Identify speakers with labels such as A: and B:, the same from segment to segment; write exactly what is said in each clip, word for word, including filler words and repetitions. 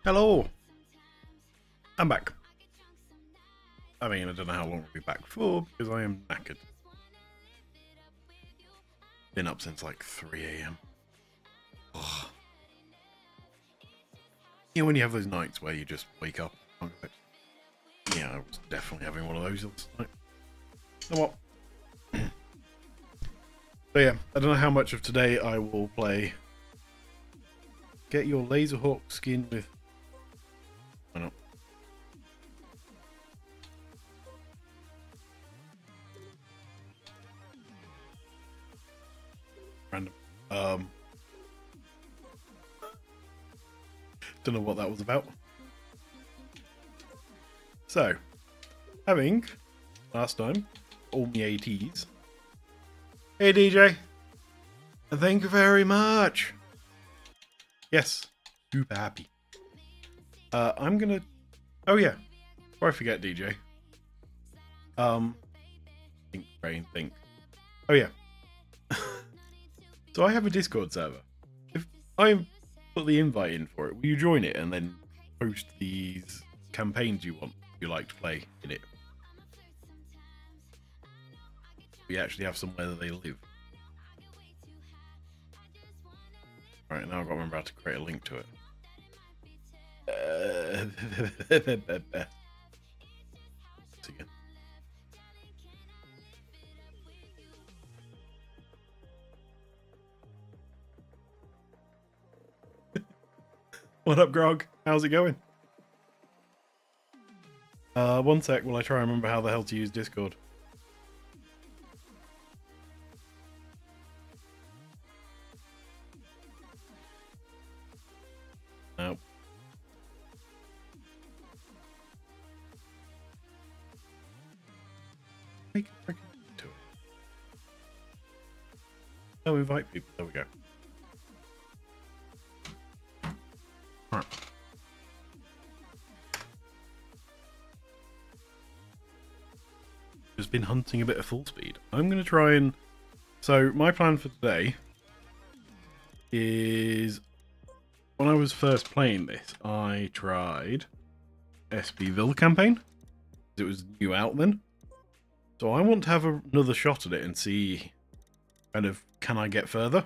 A: Hello! I'm back. I mean, I don't know how long I'll be back for, because I am knackered. Been up since like three A M Ugh. You know when you have those nights where you just wake up and can't go back? Yeah, I was definitely having one of those last night. You know what? So yeah, I don't know how much of today I will play. Get your Laserhawk skin with... Why not? Random. Um... Don't know what that was about. So, having, last time, all my ATs. Hey D J! And thank you very much! Yes, super happy. Uh, I'm gonna... Oh yeah, before I forget D J. Um, think, brain, think. Oh yeah. So I have a Discord server. If I put the invite in for it, will you join it and then post these campaigns you want, you like to play in it? We actually have somewhere that they live. Alright, now I've got to remember how to create a link to it. Uh, again. What up, Grog? How's it going? Uh, one sec while I try and remember how the hell to use Discord. Nope. Make a freaking link to it. Oh, invite people. There we go. Alright. Just been hunting a bit of full speed. I'm going to try and... So, my plan for today is... When I was first playing this, I tried SBVille campaign. It was new out then. So I want to have a, another shot at it and see kind of, can I get further?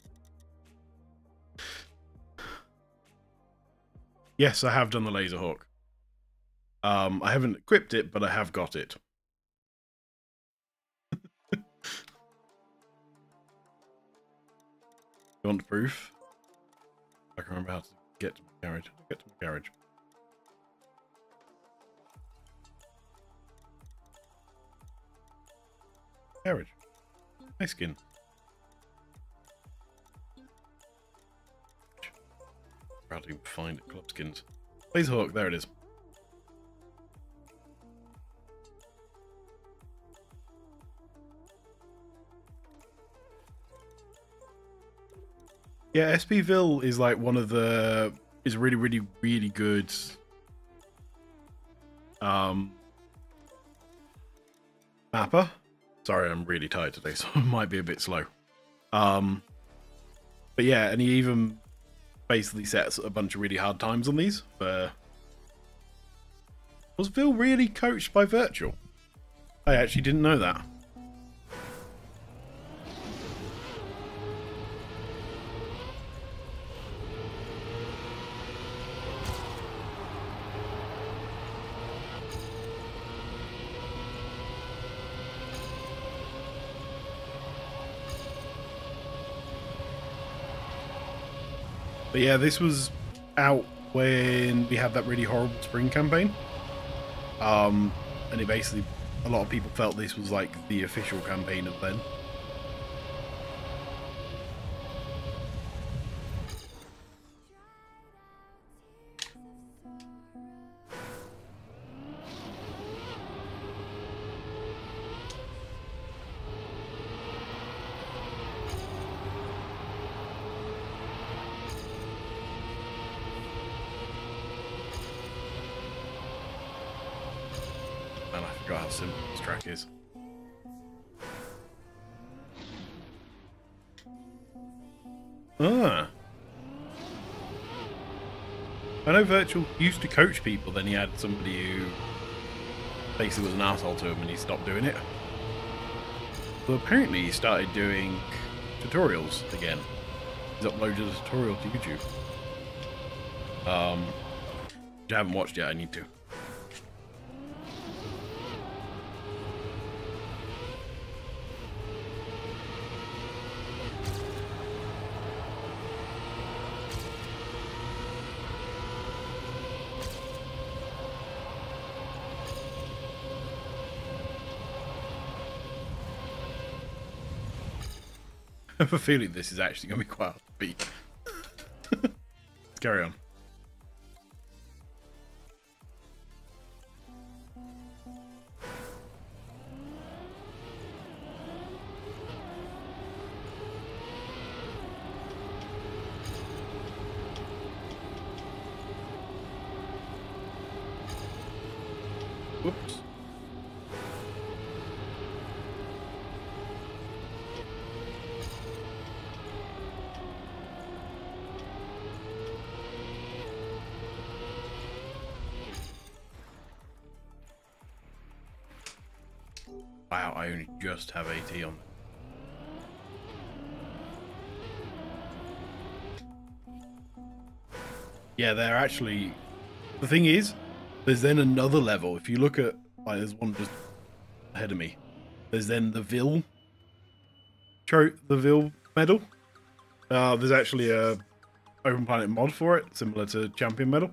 A: Yes, I have done the Laserhawk. Um, I haven't equipped it, but I have got it. You want proof? I can remember how to get to my garage. Get to my garage. Garage. My skin. How to find it. Club skins. Laserhawk, there it is. Yeah, SBVille is like one of the is really, really, really good. Um, mapper. Sorry, I'm really tired today, so I might be a bit slow. Um, but yeah, and he even basically sets a bunch of really hard times on these. But was Ville really coached by Virtual? I actually didn't know that. But yeah, this was out when we had that really horrible spring campaign. Um, and it basically, a lot of people felt this was like the official campaign of then. Man, I forgot how simple this track is. Ah. I know Virtual used to coach people, then he had somebody who basically was an asshole to him and he stopped doing it. But apparently he started doing tutorials again. He's uploaded a tutorial to YouTube. Um, which I haven't watched yet, I need to. I have a feeling this is actually going to be quite hard to beat. Let's carry on. Whoops. Wow, I only just have AT on. Yeah, they're actually... The thing is, there's then another level. If you look at... Like, there's one just ahead of me. There's then the Ville. The Ville medal. Uh, there's actually a Open Planet mod for it, similar to Champion medal.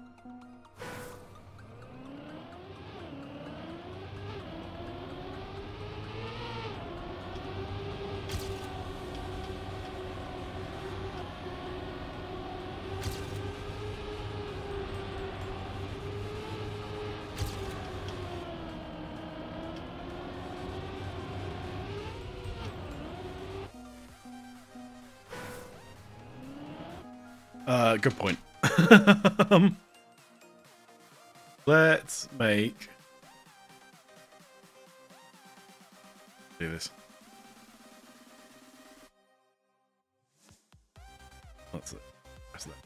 A: Uh, good point. um, let's make... Do this. That's it. That's that.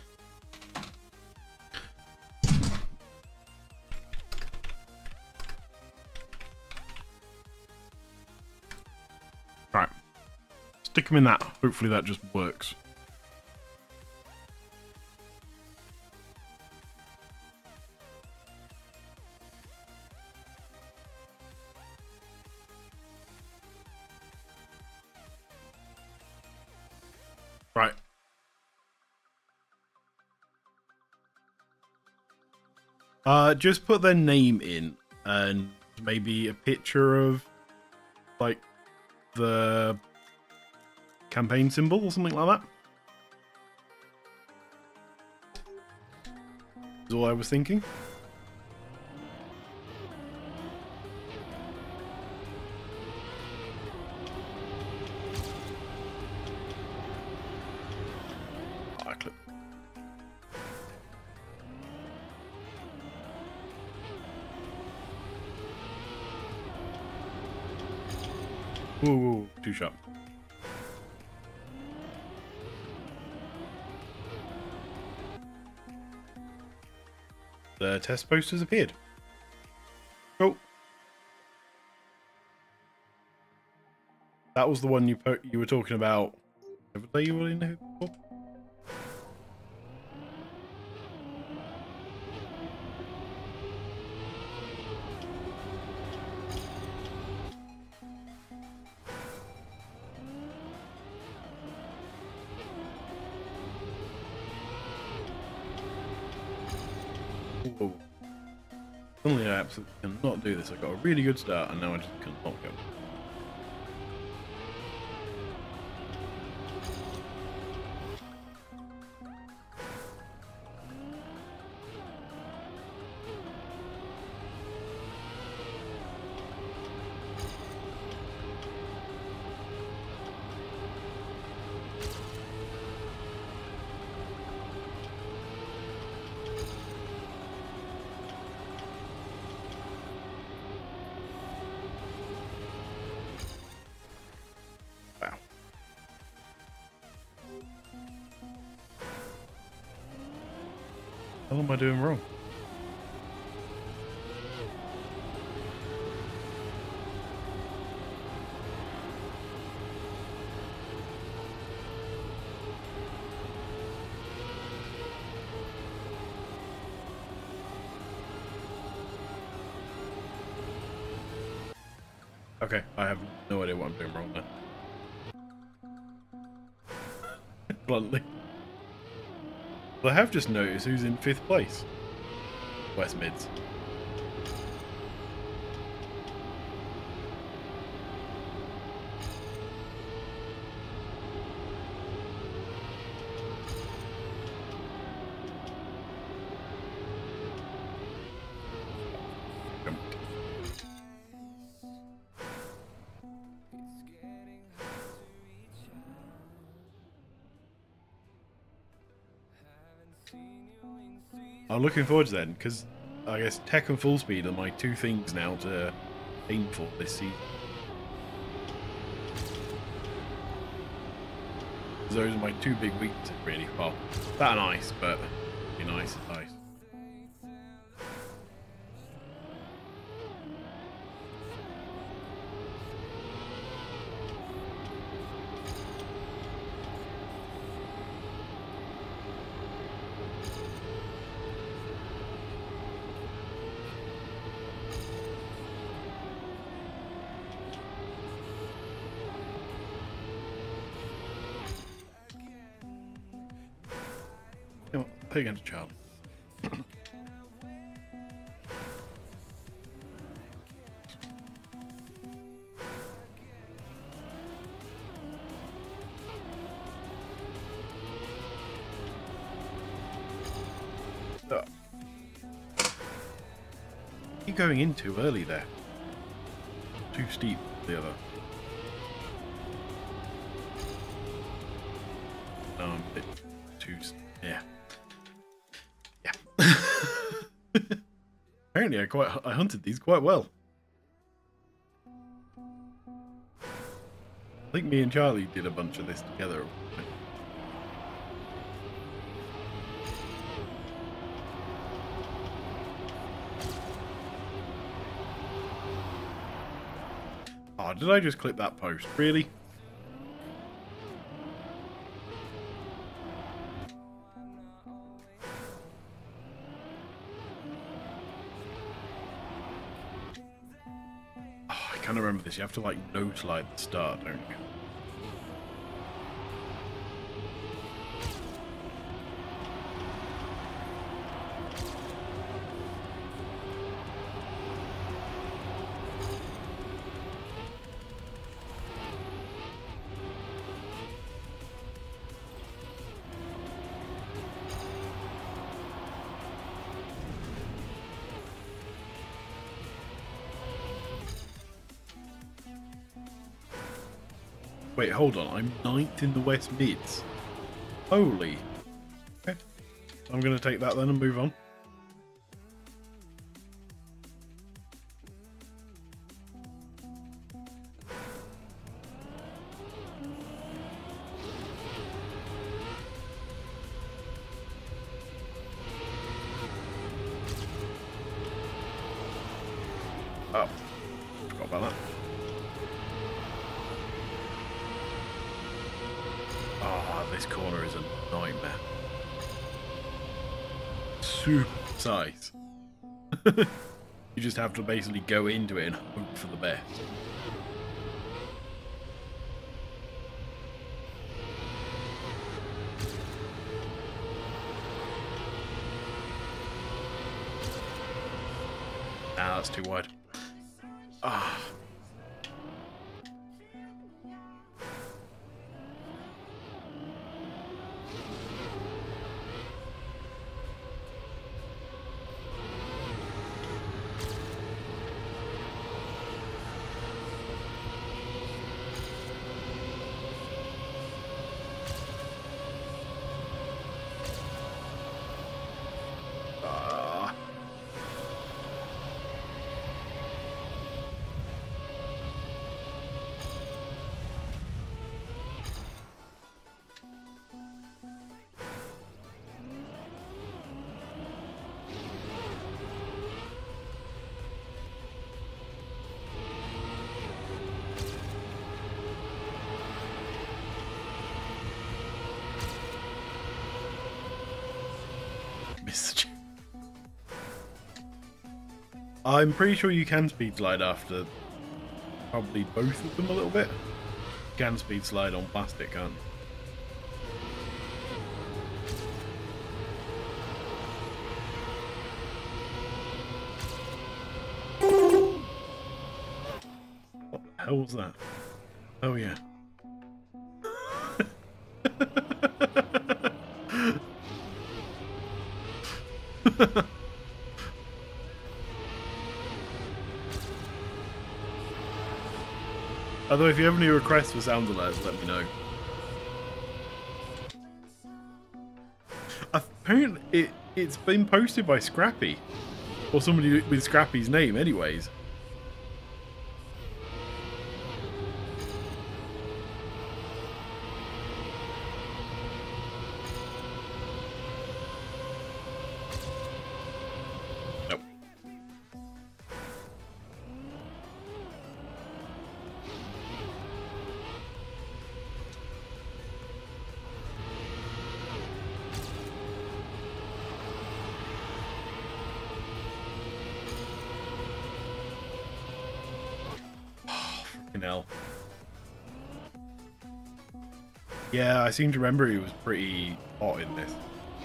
A: Right. Stick them in that. Hopefully that just works. Right. Uh, just put their name in and maybe a picture of, like, the campaign symbol or something like that. Is all I was thinking. Whoa, whoa, too sharp. The test posters appeared. Oh. That was the one you po you were talking about. Every day you were in there before? Whoa. Suddenly I absolutely cannot do this. I got a really good start and now I just cannot go. What am I doing wrong? Okay, I have no idea what I'm doing wrong now. Bluntly. But I have just noticed who's in fifth place. West Mids. I'm looking forward to that, because I guess tech and full speed are my two things now to aim for this season. Those are my two big weaknesses, really. Well, that and ice, but be nice as ice. Come on, play against Charlie. Oh. You're going in too early there. Too steep, the other. No, I'm a bit too... yeah. Yeah. Apparently I quite I hunted these quite well. I think me and Charlie did a bunch of this together. Oh, did I just clip that post? Really? Oh, I can't remember this. You have to like no slide at the start, don't you? Wait, hold on. I'm ninth in the West Mids. Holy. Okay. I'm going to take that then and move on. Oh. Forgot about that. Oh, this corner is a nightmare. Super size. You just have to basically go into it and hope for the best. Ah, that's too wide. Ah. missed you. I'm pretty sure you can speed slide after probably both of them a little bit. You can speed slide on plastic, can't you? What the hell was that? Oh yeah. Although if you have any requests for sound alerts, let me know. Apparently it, it's been posted by Scrappy. Or somebody with Scrappy's name anyways. Nope. Hell. Yeah, I seem to remember he was pretty hot in this.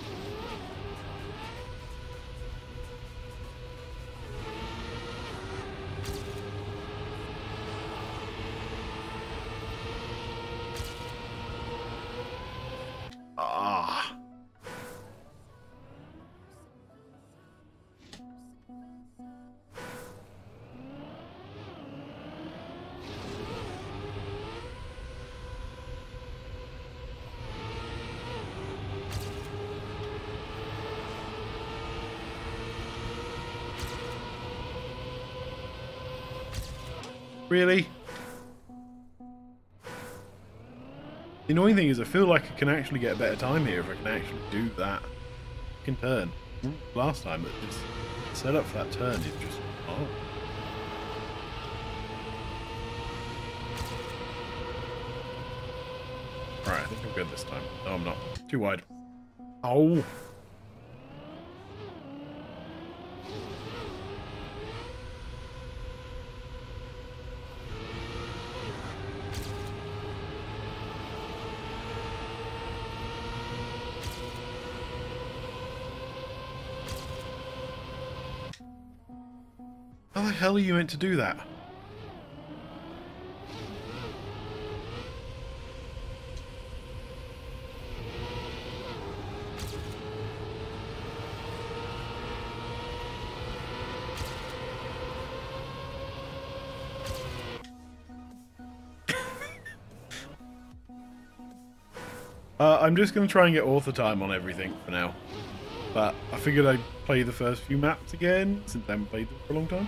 A: Ah. Really? The annoying thing is I feel like I can actually get a better time here if I can actually do that fucking turn. Last time, but this setup for that turn is just... oh. Alright, I think I'm good this time. No, I'm not. Too wide. Oh! How the hell are you meant to do that? uh, I'm just going to try and get author time on everything for now. But I figured I'd play the first few maps again, since I haven't played them for a long time.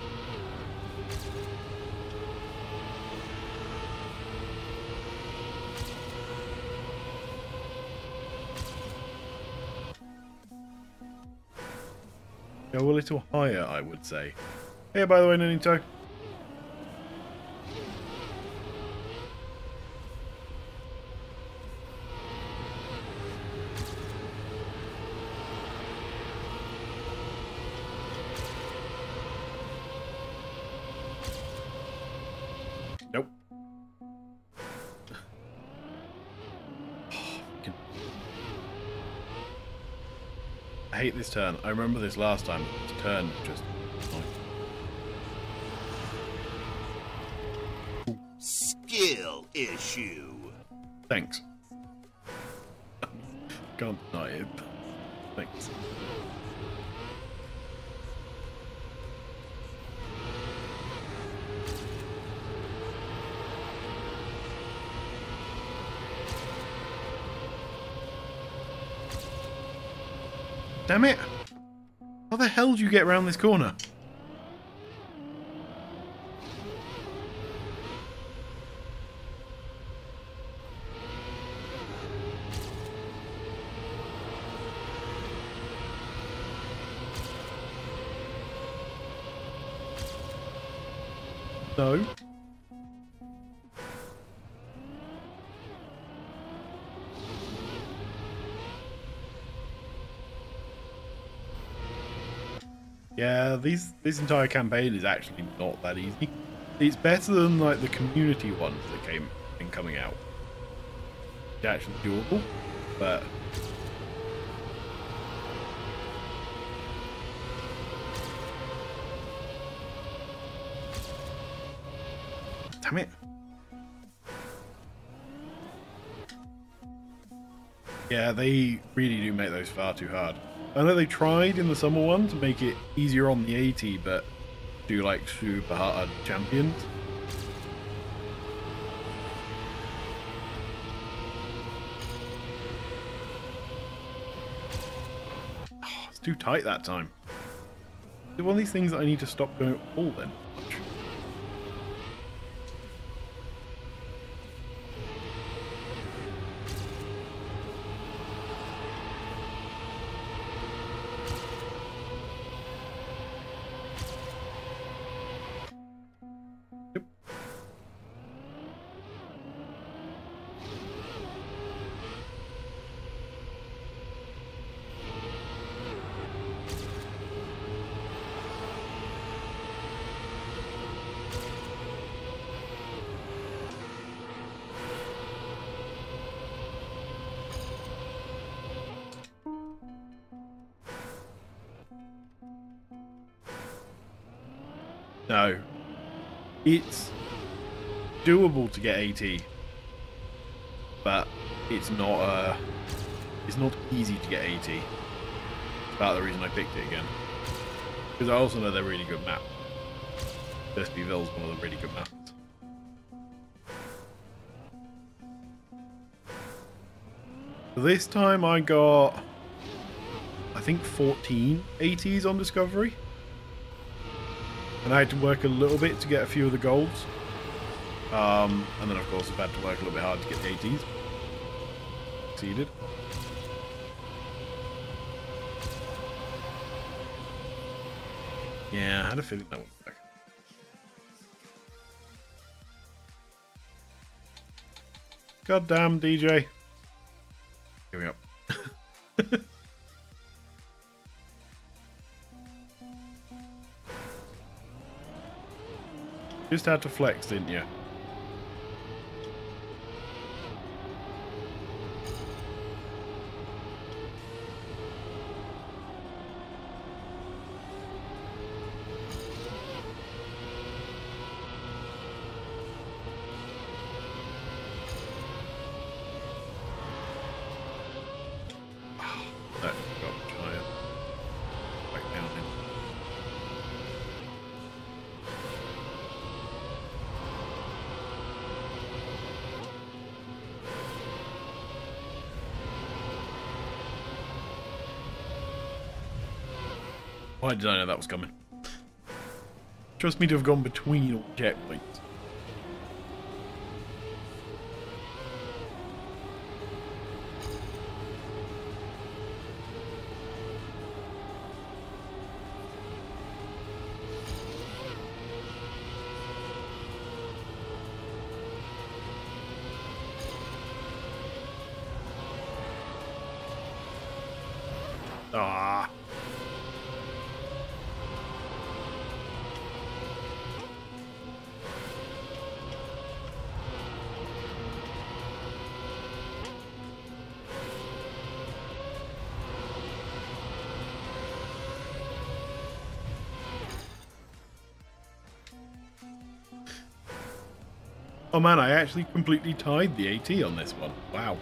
A: Go a little higher, I would say. Hey, by the way, Nanito. Nope. I hate this turn. I remember this last time. This turn was just... oh.
B: Skill issue.
A: Thanks. Can't deny it. Thanks. Damn it! How the hell did you get around this corner? No. Yeah, these this entire campaign is actually not that easy. It's better than like the community ones that came in coming out. It's actually doable, but damn it. Yeah, they really do make those far too hard. I know they tried in the summer one to make it easier on the AT, but do like super hard champions. Oh, it's too tight that time. Is it one of these things that I need to stop going all then? No. It's doable to get AT, but it's not uh it's not easy to get AT. It's about the reason I picked it again. Because I also know they're really good maps. SBVille is one of the really good maps. So this time I got, I think, fourteen ATs on Discovery. And I had to work a little bit to get a few of the golds. Um, and then, of course, I've had to work a little bit hard to get the ATs. Succeeded. Yeah, I had a feeling that would work. Goddamn D J. Giving up. Just had to flex, didn't you? Why did I know that was coming? Trust me to have gone between all checkpoints. Ah. Oh man, I actually completely tied the AT on this one. Wow.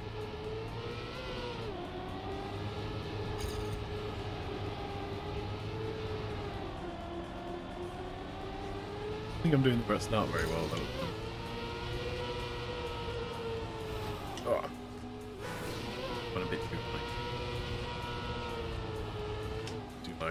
A: I think I'm doing the press not very well though. Oh, went a bit too high. Too low.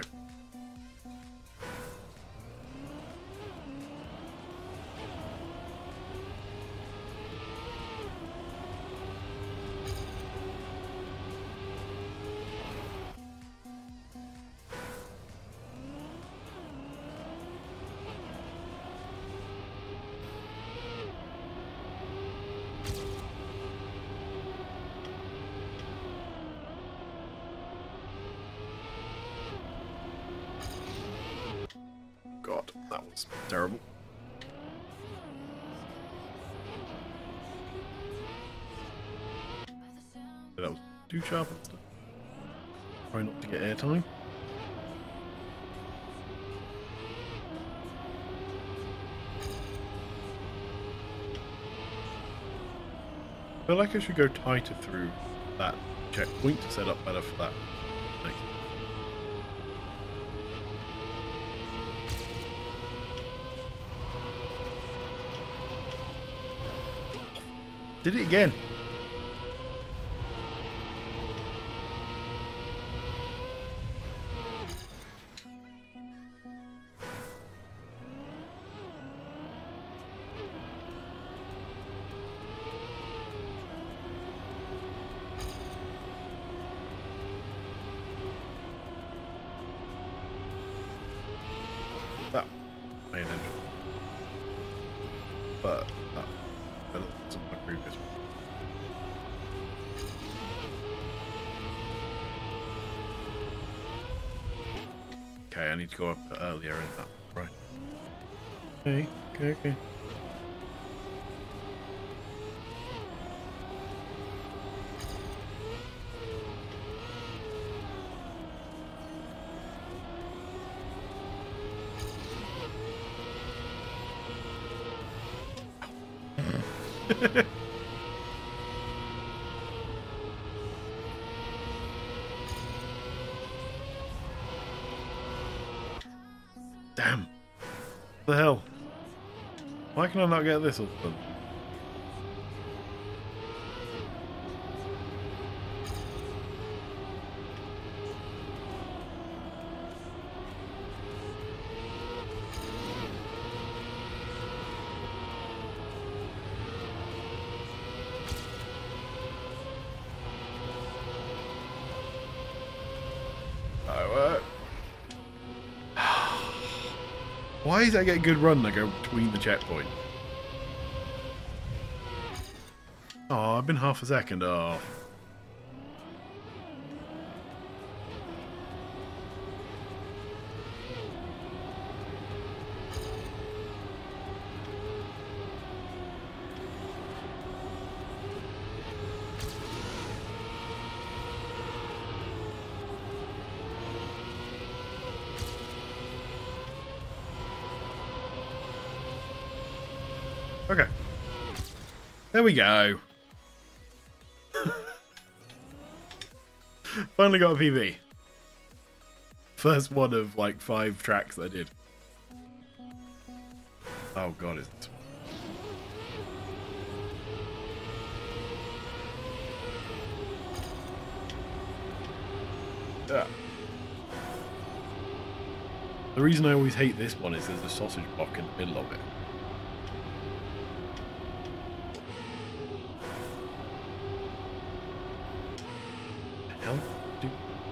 A: That was terrible. That was too sharp and stuff. Try not to get airtime. I feel like I should go tighter through that checkpoint to set up better for that. Next. Did it again. That made it. But that better than some of my previous ones. Okay, I need to go up earlier in that. Right. Okay, okay, okay. Damn. What the hell? Why can I not get this up? Why is I get a good run and I go between the checkpoint? Oh, I've been half a second off. Okay. There we go. Finally got a P B. First one of like five tracks I did. Oh god, is it? Yeah. The reason I always hate this one is there's a sausage block in the middle of it. Hell, dude.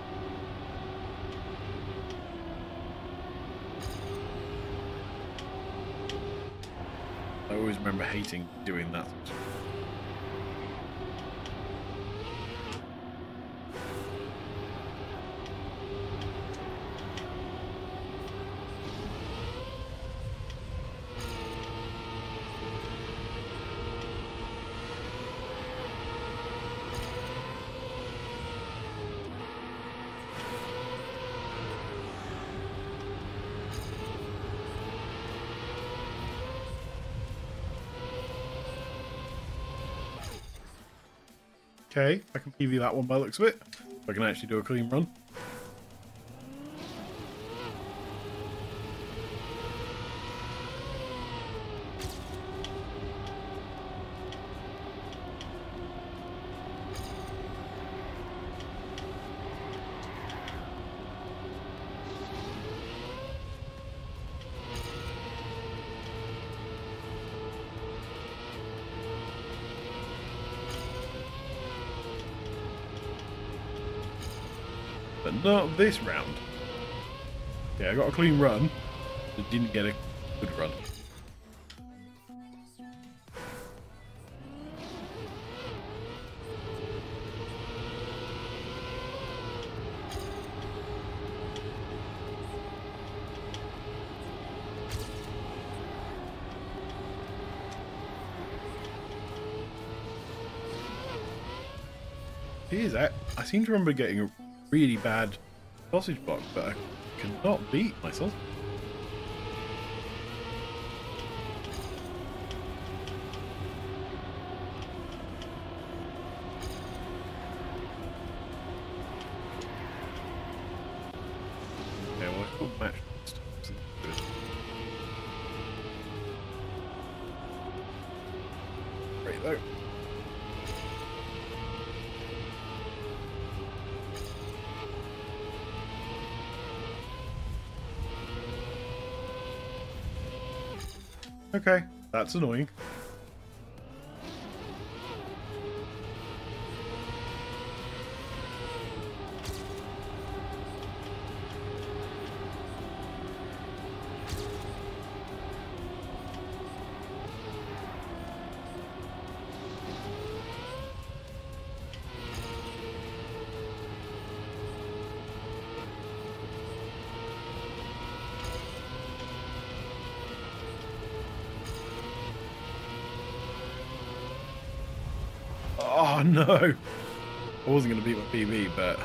A: I always remember hating doing that. Okay, I can P V that one by the looks of it. So I can actually do a clean run. But not this round. Yeah, I got a clean run, but didn't get a good run. It is. I, I seem to remember getting a really bad sausage box, but I cannot beat my sausage. Okay, well, I could match this stuff. Great though. Okay, that's annoying. Oh no! I wasn't going to beat my P B, but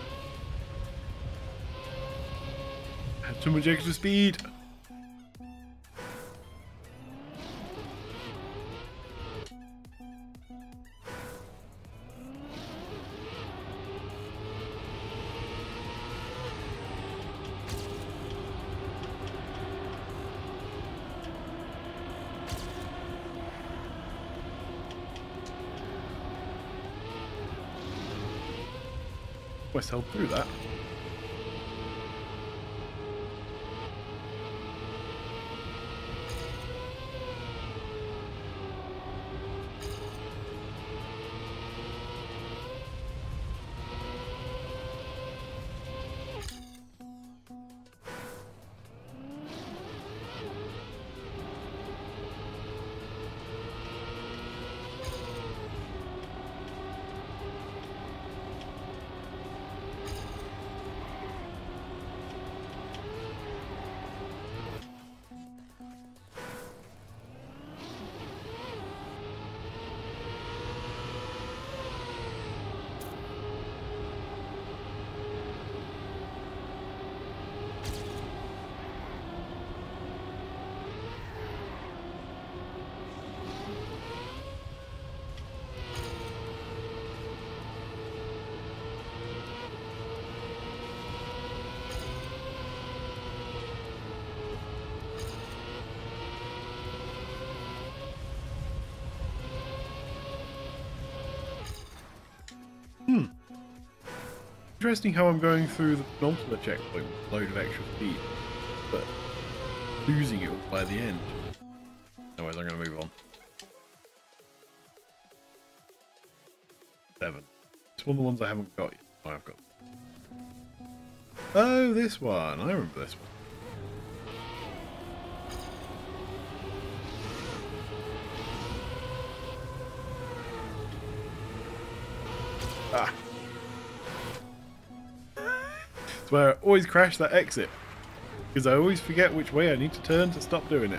A: I had too much extra speed. West held through that. Hmm. Interesting how I'm going through the penultimate checkpoint with a load of extra speed, but losing it all by the end. Anyways, I'm going to move on. Seven. It's one of the ones I haven't got yet. Oh, I've got. Oh, this one. I remember this one. Ah. It's where I always crash that exit. Because I always forget which way I need to turn to stop doing it.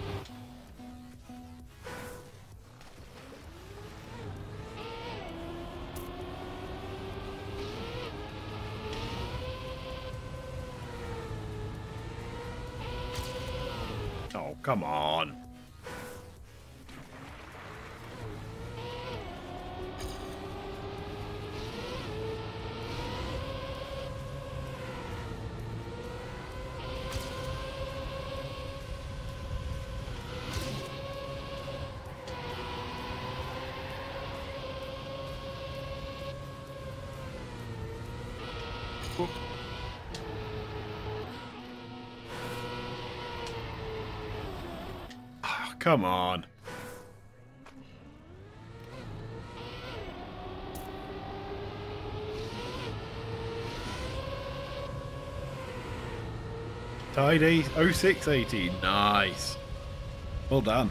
A: Oh, come on. Oh, come on. Tied oh six eighteen. Nice. Well done.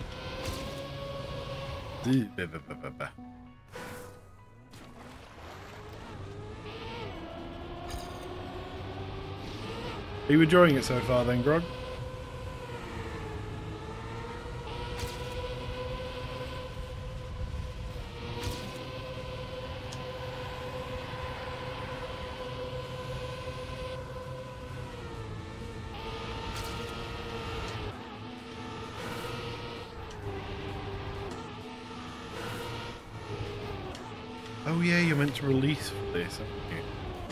A: Are you enjoying it so far then, Grog? Oh yeah, you're meant to release for this, aren't you?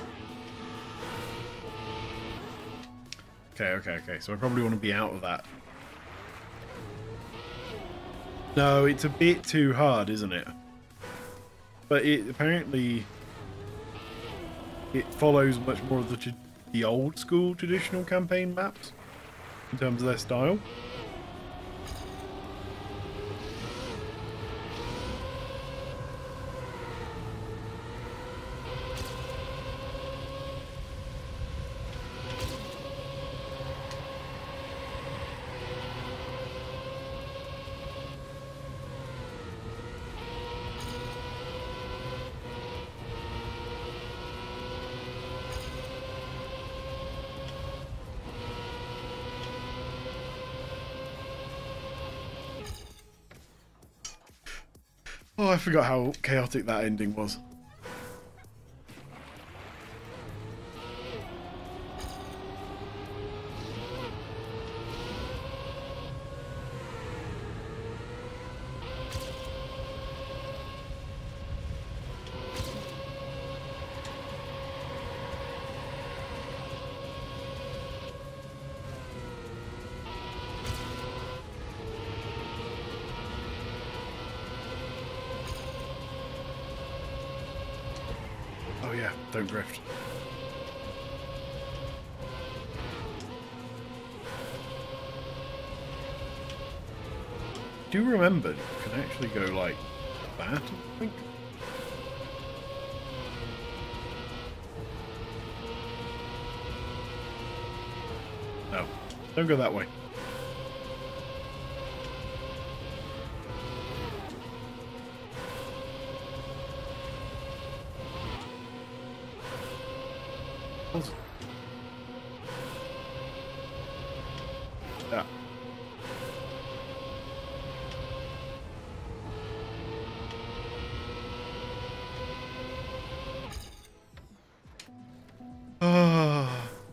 A: Okay, okay, okay. So I probably want to be out of that. No, it's a bit too hard, isn't it? But it apparently it follows much more of the the old school traditional campaign maps in terms of their style. Oh, I forgot how chaotic that ending was. Oh yeah, don't drift. Do you remember you can actually go like that, I think? No, don't go that way. Yeah. Ah.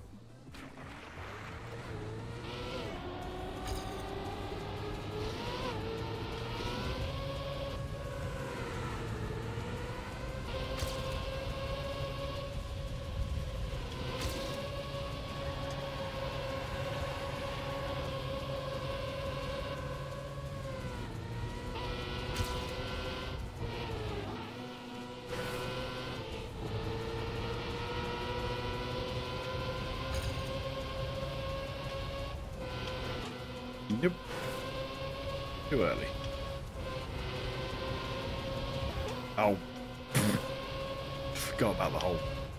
A: Yep. Too early. Oh. Forgot about the hole.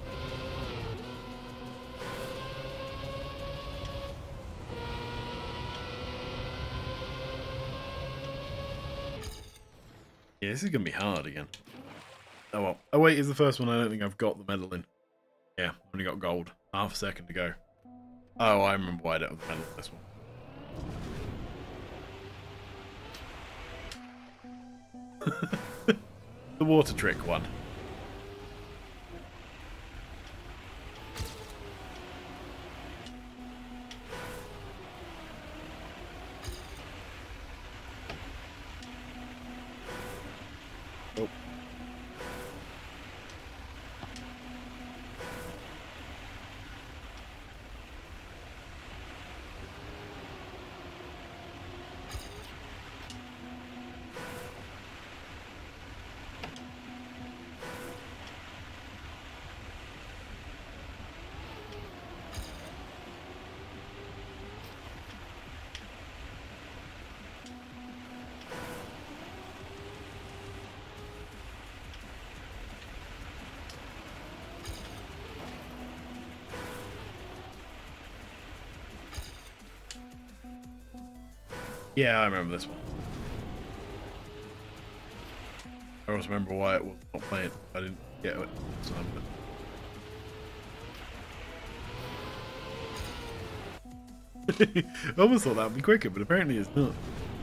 A: Yeah, this is going to be hard again. Oh well. Oh wait, is the first one I don't think I've got the medal in. Yeah, only got gold. Half a second to go. Oh, I remember why I don't have the medal in this one. The water trick one. Oh. Yeah, I remember this one. I also remember why it was not playing. I didn't get it. So I almost thought that would be quicker, but apparently it's not.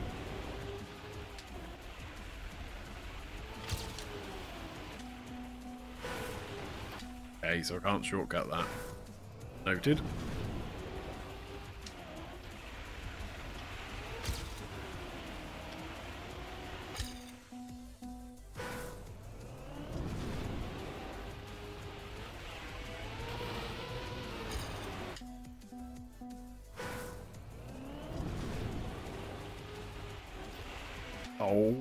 A: Okay, so I can't shortcut that. Noted. Oh.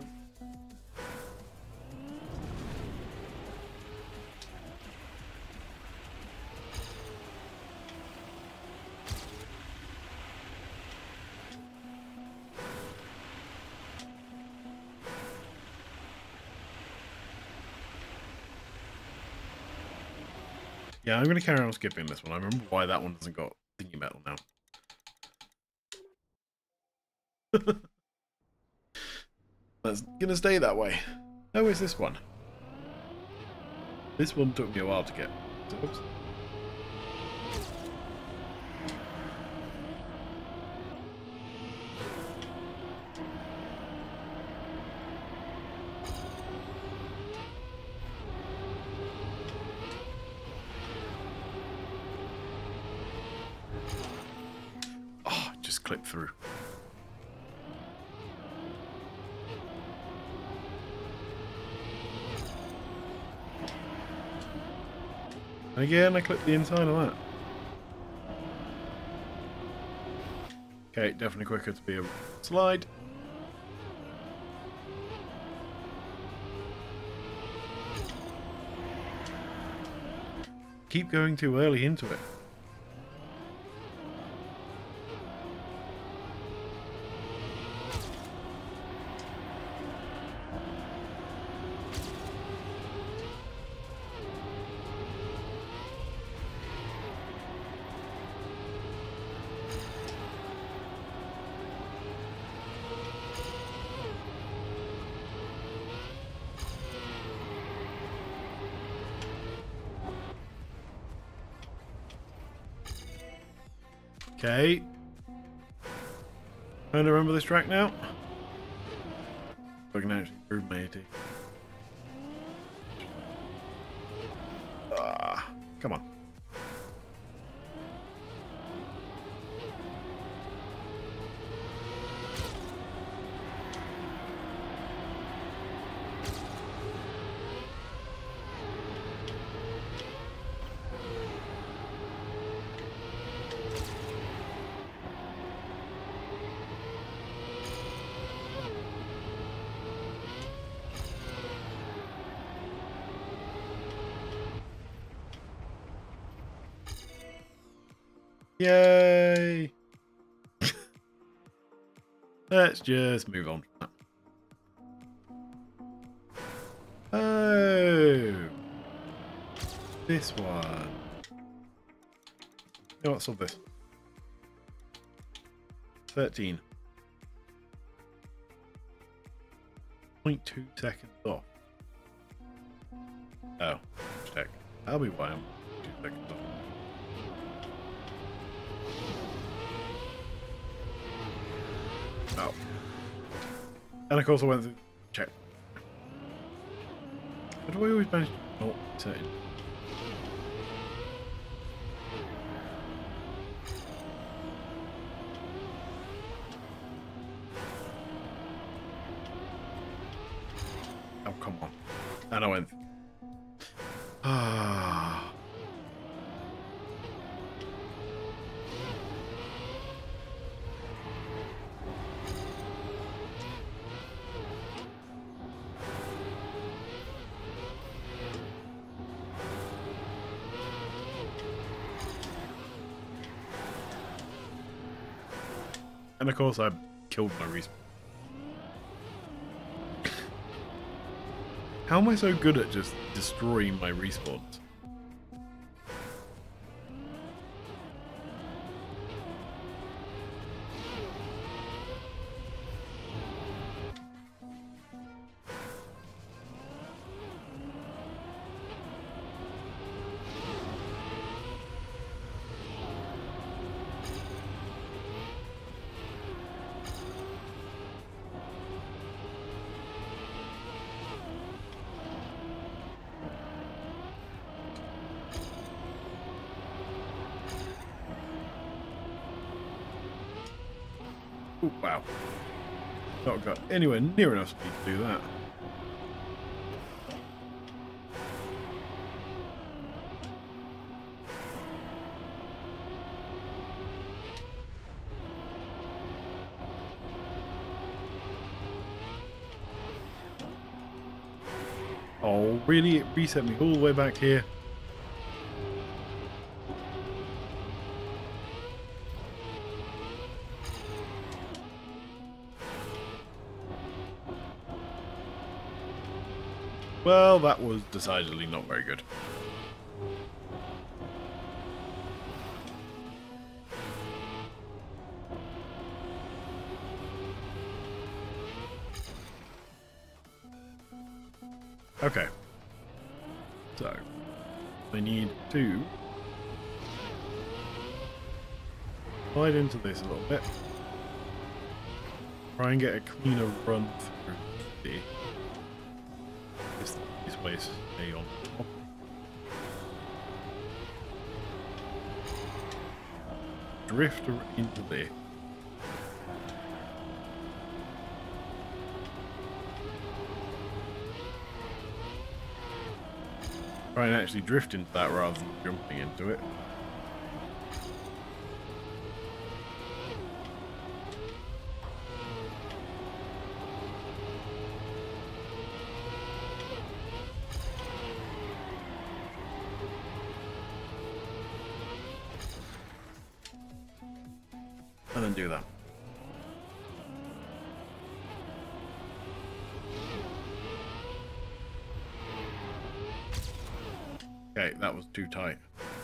A: Yeah, I'm going to carry on skipping this one. I remember why that one doesn't got thingy metal now. That's going to stay that way. Oh, is this one? This one took me a while to get. Oops. Oh, just clipped through. Again, I clipped the inside of that. Okay, definitely quicker to be a slide. Keep going too early into it. Okay. Trying to remember this track now. I can actually improve my AT. Ah, come on. Yay! Let's just move on from that. Oh! This one. You know what, solve this. thirteen. zero point two seconds off. Oh, check. That'll be why I'm two seconds off. Oh. And of course I went through check. How do I always manage to not certain? Oh, come on. And I went. Ah. And of course I killed my respawn. How am I so good at just destroying my respawns? Ooh, wow. Not got anywhere near enough speed to do that. Oh, really? It reset me all the way back here. Well, that was decidedly not very good. Okay. So, I need to slide into this a little bit. Try and get a cleaner run through the this, this way is stay on top. Drift into there. Try and actually drift into that rather than jumping into it. And then do that. Okay, that was too tight.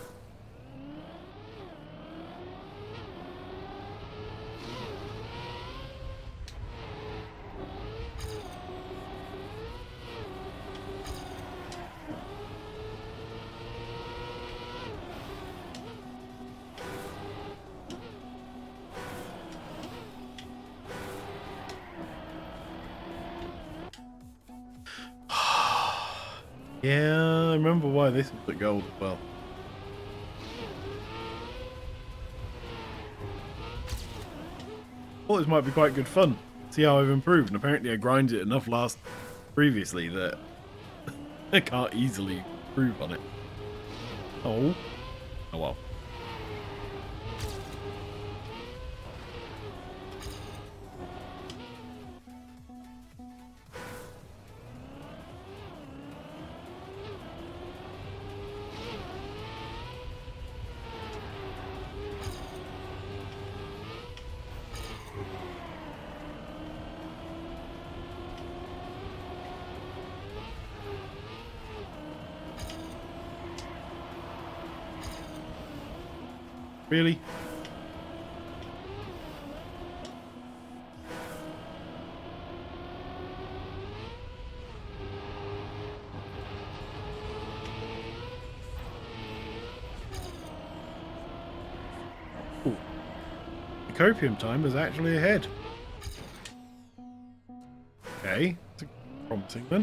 A: Yeah, I remember why this was at gold as well. Thought this might be quite good fun. See how I've improved, and apparently I grinded it enough last previously that I can't easily improve on it. Oh. Oh well. Really? Ooh. The copium time is actually ahead. Okay, that's promising then.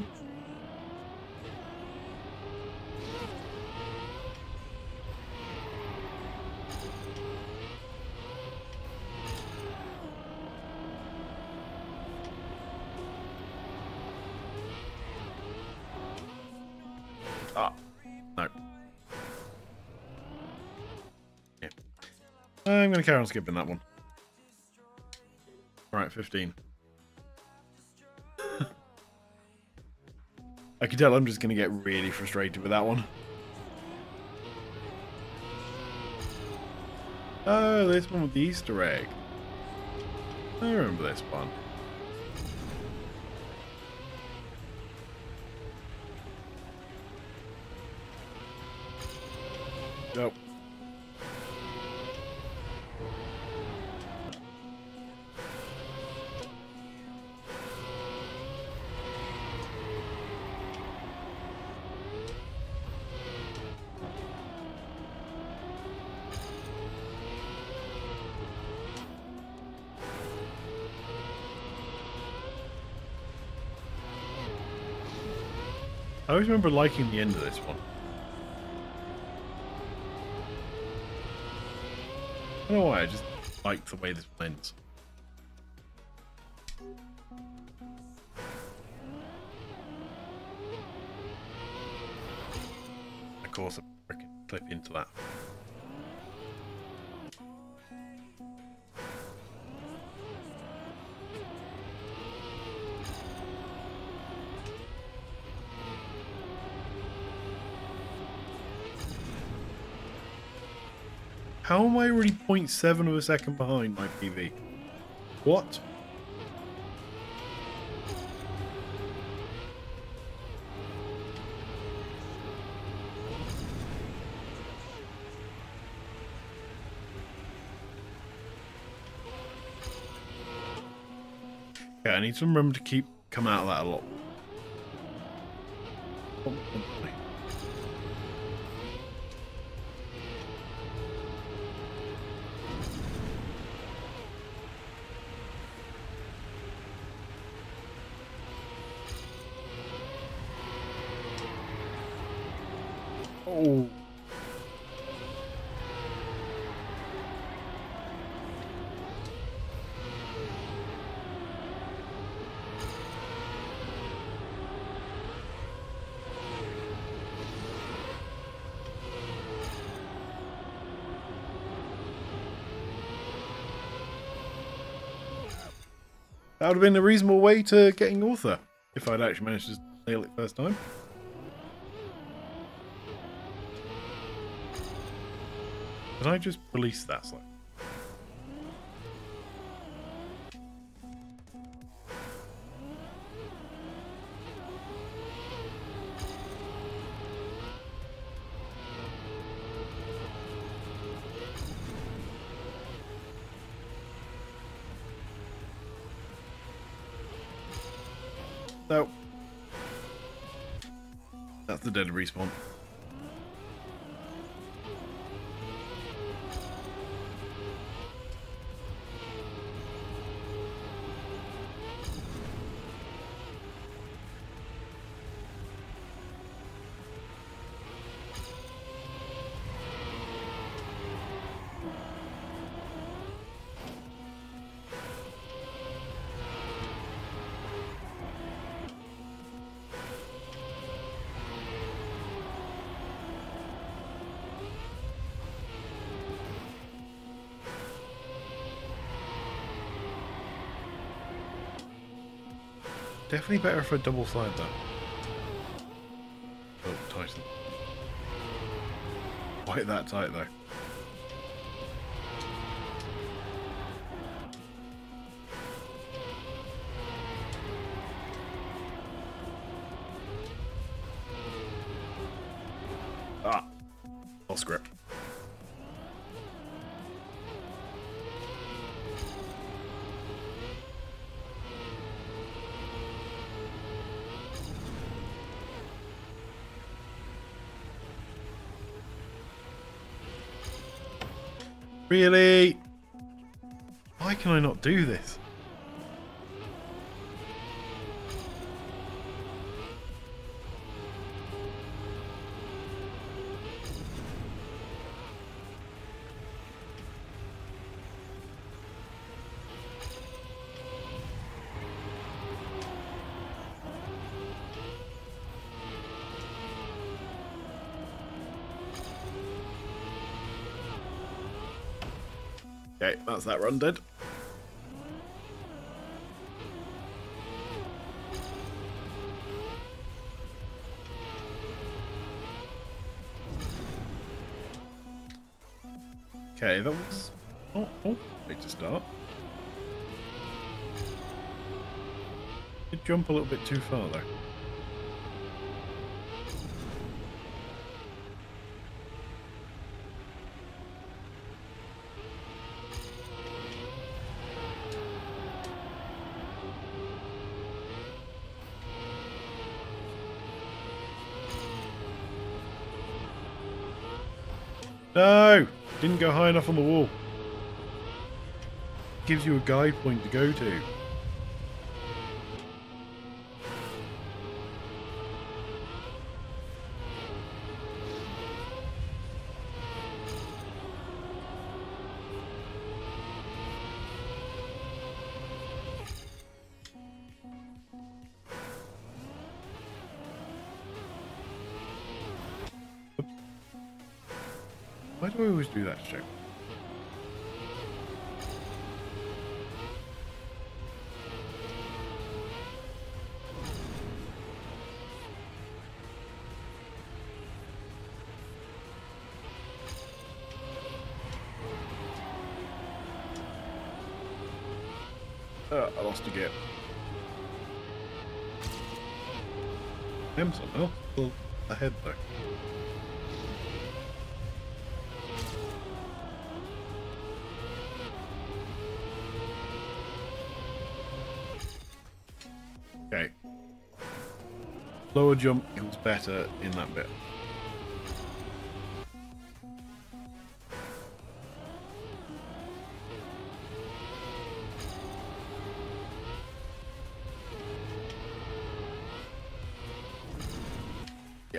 A: Ah, no. Yeah. I'm going to carry on skipping that one. Alright, fifteen. I can tell I'm just going to get really frustrated with that one. Oh, this one with the Easter egg. I remember this one. Nope. I always remember liking the end of this one. I don't know why, I just like the way this ends. Of course, I freaking clip into that. How am I already zero point seven of a second behind my P V? What? Okay, I need to remember to keep coming out of that a lot. Oh. That would have been a reasonable way to getting author, if I'd actually managed to nail it first time. Can I just release that slide? No. That's the dead respawn. Definitely better for a double slide though. Oh, Tyson. Quite that tight though. Ah, lost grip. Really? Why can I not do this? Okay, that's that run dead. Okay, that was... Oh, oh, way to start. Did jump a little bit too far though. No! Didn't go high enough on the wall. Gives you a guide point to go to. Why do I always do that shit? Uh, I lost a gear. I'm somehow still ahead though. Okay. Lower jump was better in that bit. Yeah.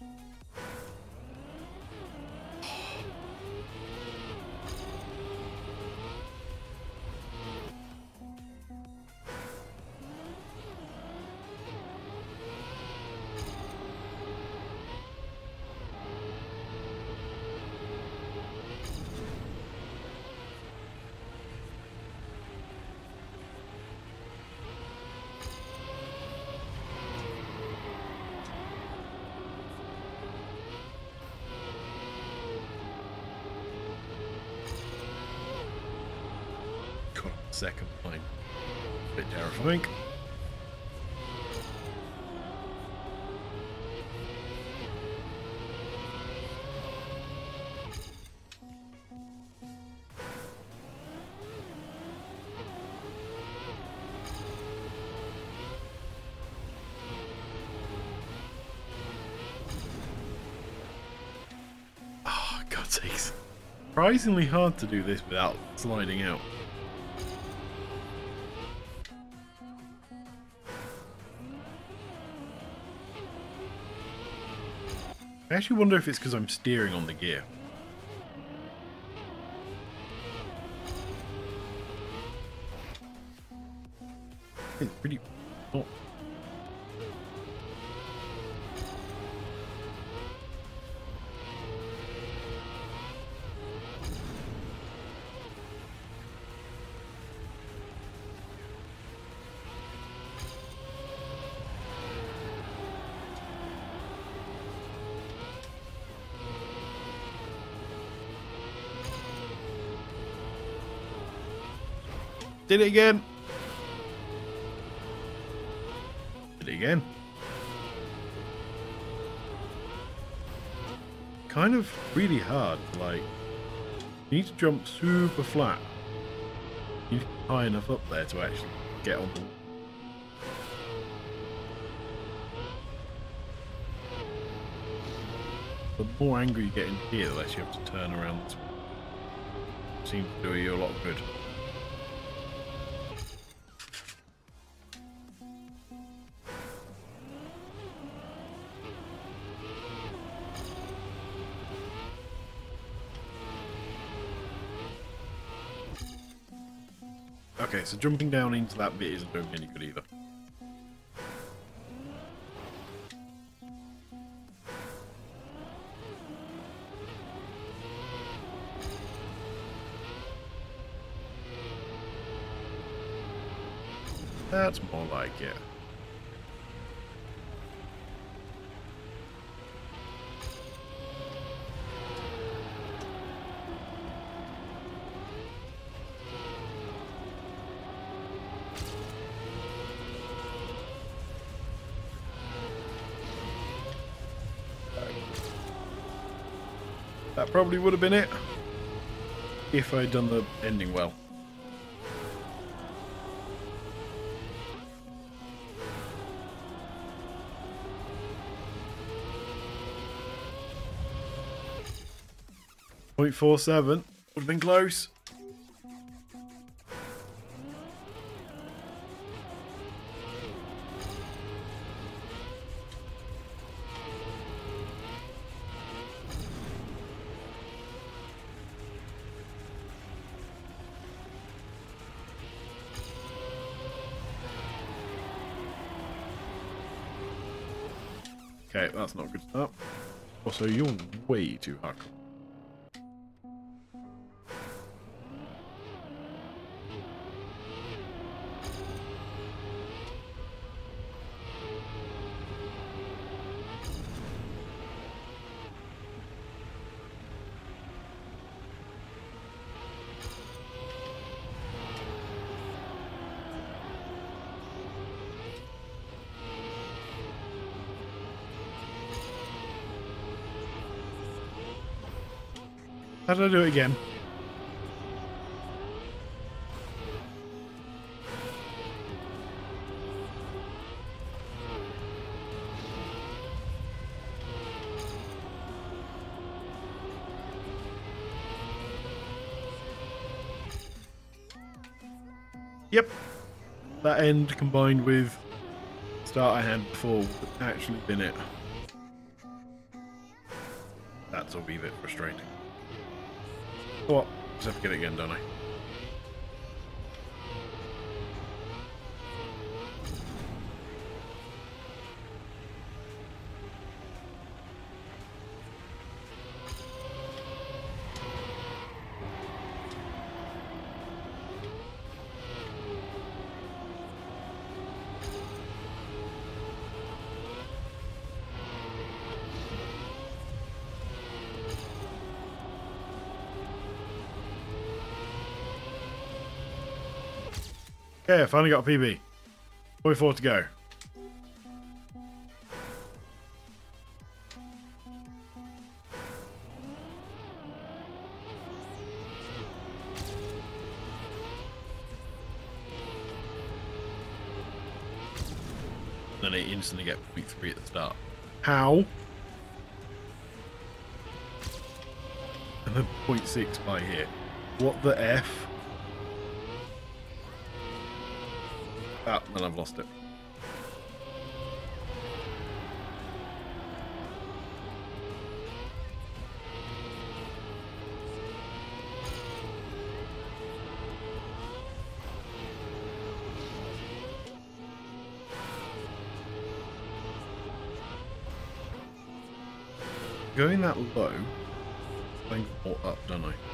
A: Second line. Bit terrifying. Oh, God's sakes. Surprisingly hard to do this without sliding out. I actually wonder if it's because I'm steering on the gear. It's pretty... Oh. Did it again. Did it again. Kind of really hard. Like, you need to jump super flat. You need to be high enough up there to actually get on the... The more angry you get in here, the less you have to turn around. Seems to do you a lot of good. Okay, so jumping down into that bit isn't doing me any good either. That's more like it. That probably would have been it if I'd done the ending well. point four seven would have been close. Okay, that's not a good start. Also, you're way too hard. How did I do it again? Yep. That end combined with start I had before would actually been it. That's a wee bit frustrating. What? Just have to get it again, don't I? Okay, I finally got a P B. forty-four to go. Then I instantly get point three at the start. How? And then point six by here. What the F? Ah, then I've lost it. Going that low, playing more up, don't I?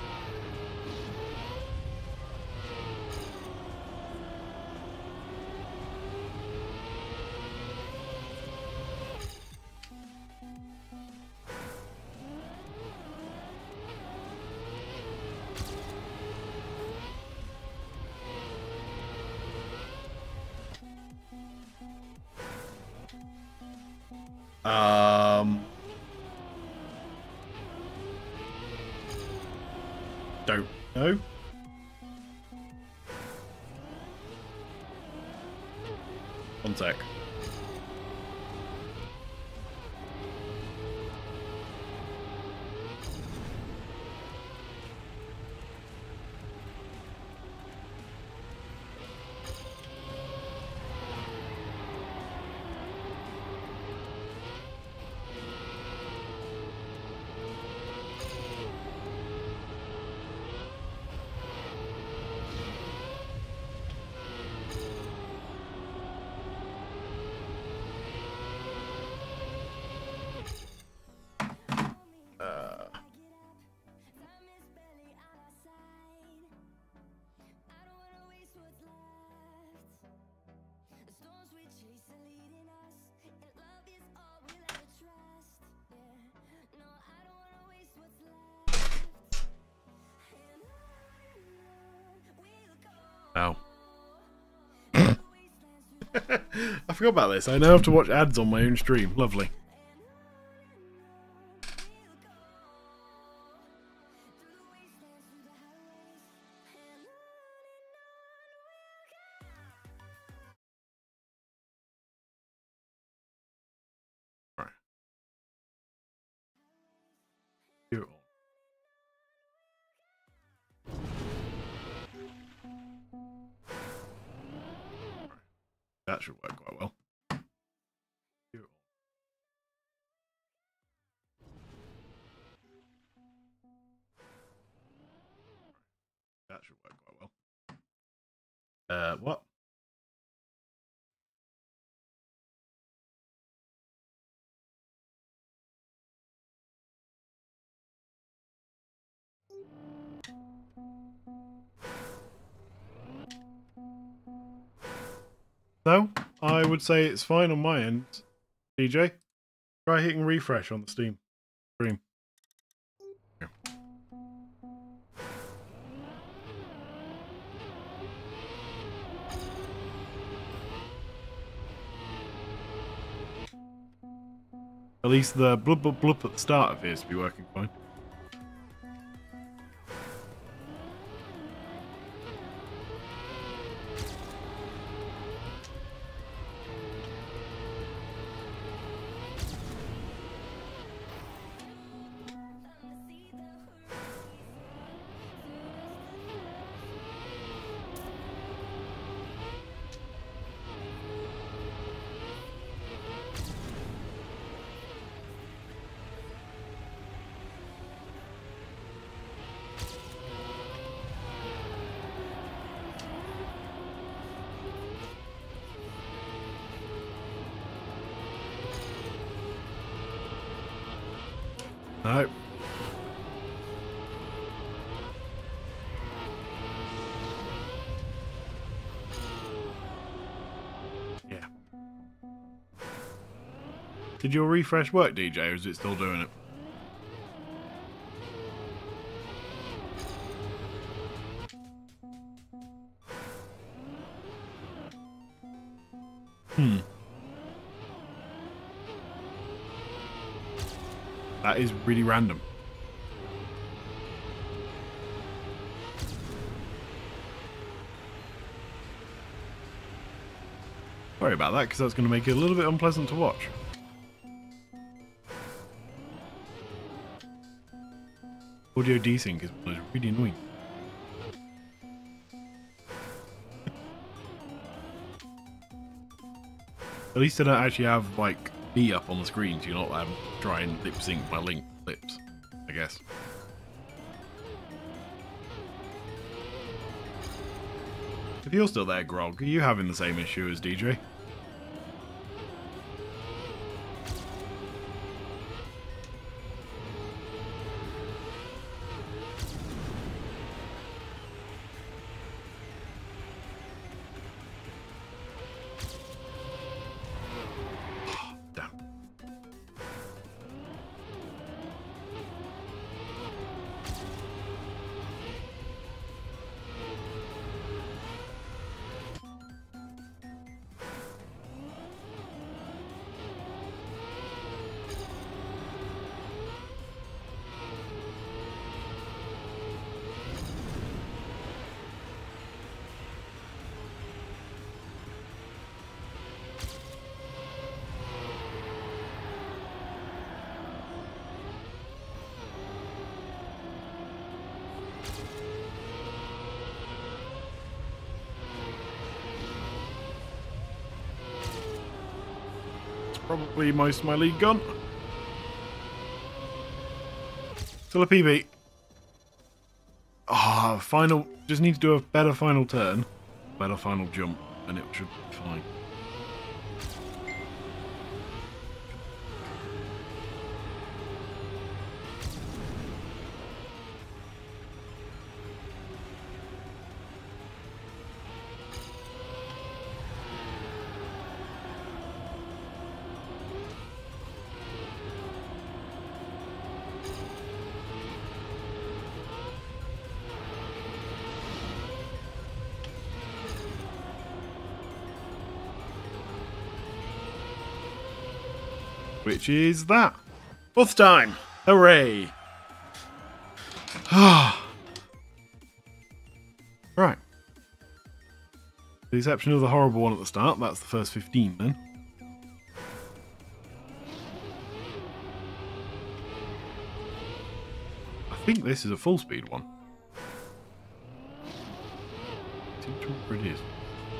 A: Um, don't know. One sec. Ow. I forgot about this. I now have to watch ads on my own stream. Lovely. Right. Beautiful. That should work quite well. Beautiful. That should work quite well. Uh, what? No, I would say it's fine on my end. D J, try hitting refresh on the Steam stream. Yeah. At least the blub blub blub at the start appears to be working fine. No. Yeah. Did your refresh work, D J, or is it still doing it? Hmm. That is really random. Sorry about that, because that's going to make it a little bit unpleasant to watch. Audio desync is really annoying. At least I don't actually have, like, me up on the screen, so you're not having to try and lip sync my link lips, I guess. If you're still there, Grog, are you having the same issue as D J? Probably most of my lead gone. Still a P B. Ah, oh, final. Just need to do a better final turn, better final jump, and it should be fine. Which is that. Fourth time. Hooray. Right. With the exception of the horrible one at the start, that's the first fifteen then. I think this is a full speed one. I seem to remember it is.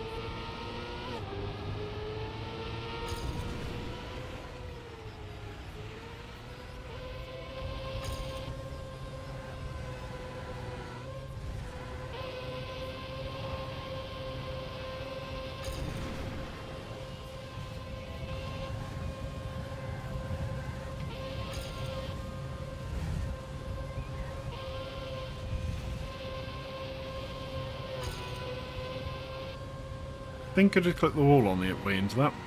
A: I think I just clicked the wall on the way into that.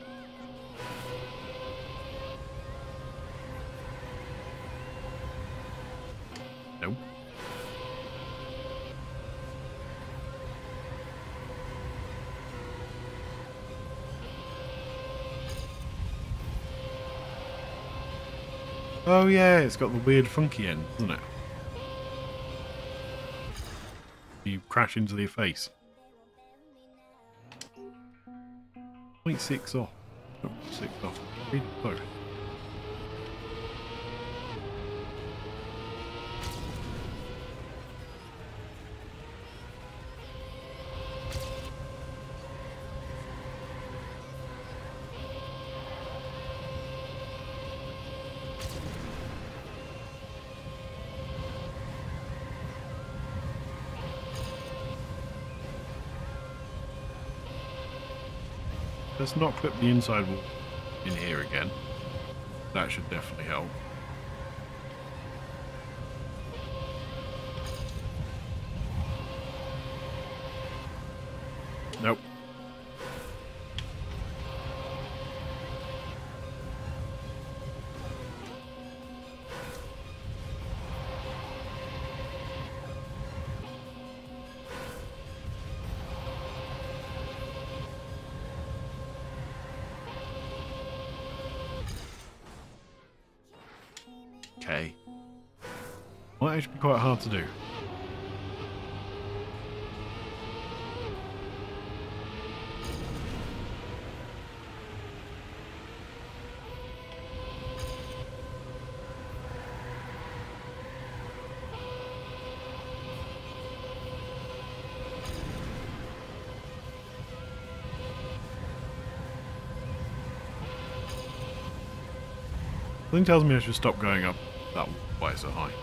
A: Nope. Oh yeah, it's got the weird funky end, doesn't it? You crash into your face. point six off. Oh, six off. Really close. Let's not clip the inside wall in here again. That should definitely help. Nope. Okay. Might actually be quite hard to do. Something tells me I should stop going up that way so high.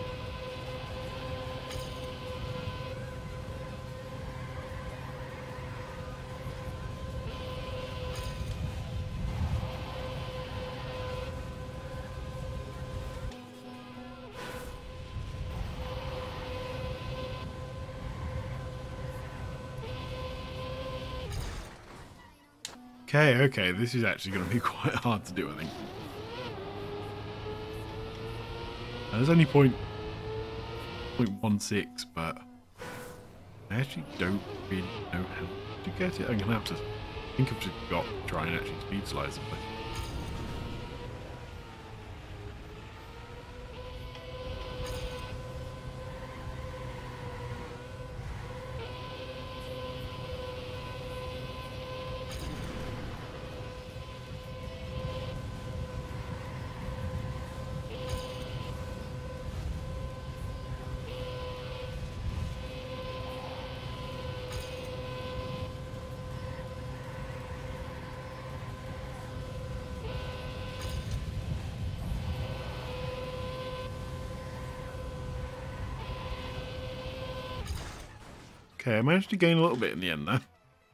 A: Okay, okay, this is actually going to be quite hard to do, I think. There's only point point one six, but I actually don't really know how to get it. I'm gonna have to I think I've just got to try and actually speed slide something. Okay, I managed to gain a little bit in the end there.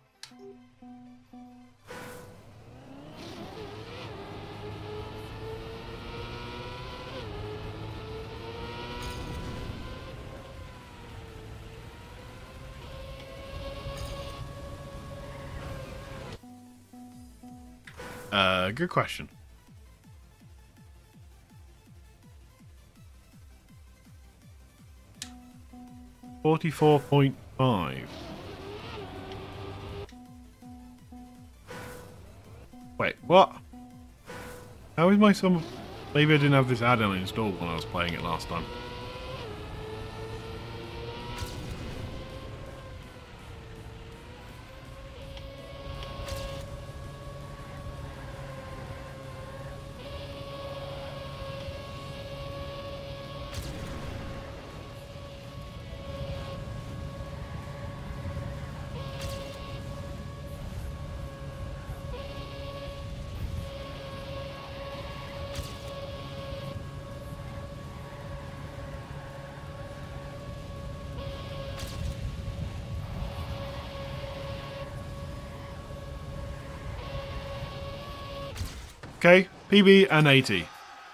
A: Uh, good question. Forty-four point five. Wait, what? How is my sum? Maybe I didn't have this add-on installed when I was playing it last time. Okay, P B and eighty.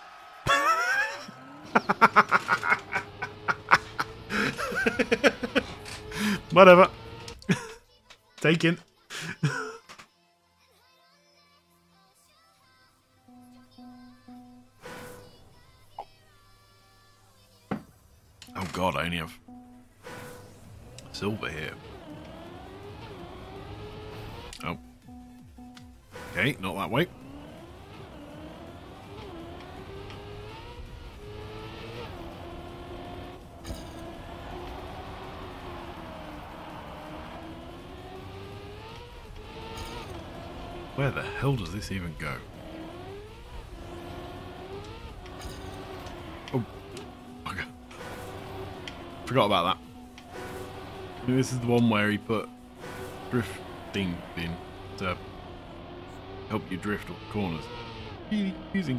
A: Whatever. Taken. Oh god, I only have silver here. Oh. Okay, not that way. Where the hell does this even go? Oh, okay. Forgot about that. This is the one where he put drifting in to help you drift off corners. Really confusing.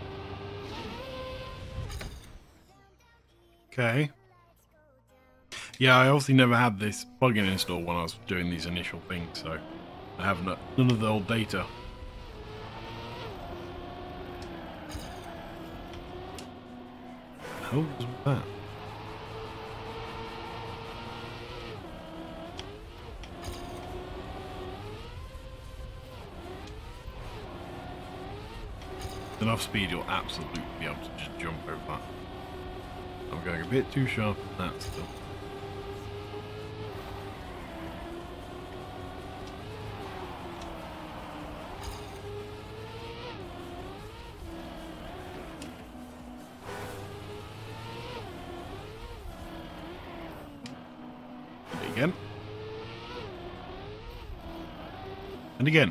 A: Okay. Yeah, I obviously never had this plugin installed when I was doing these initial things, so I have no, none of the old data. How was that? Enough speed, you'll absolutely be able to just jump over that. I'm going a bit too sharp on that still. And again. And again.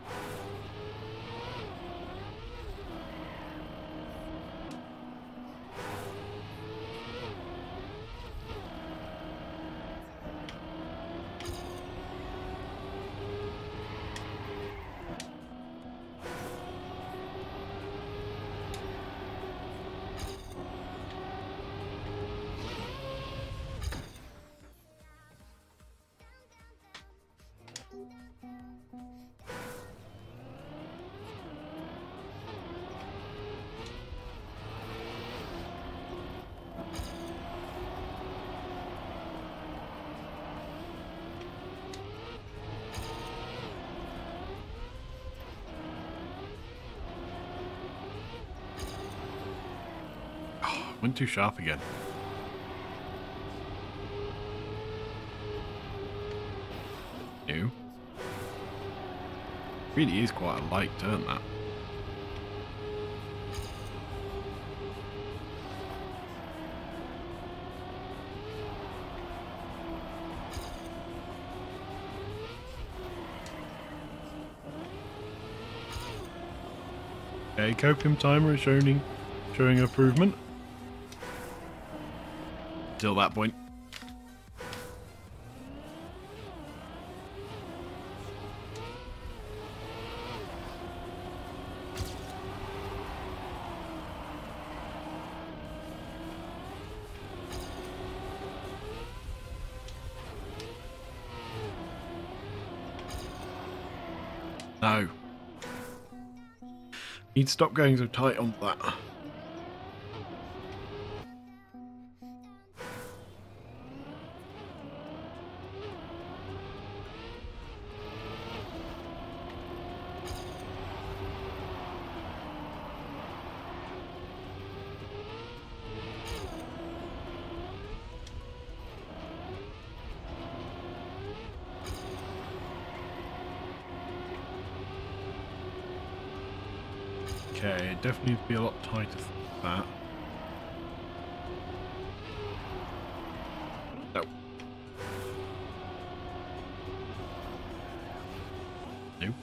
A: Went too sharp again. New. Really is quite a light turn, that. Okay, copium timer is showing showing improvement. Till that point. No. Need to stop going so tight on that. Okay, it definitely needs to be a lot tighter than that. No. No.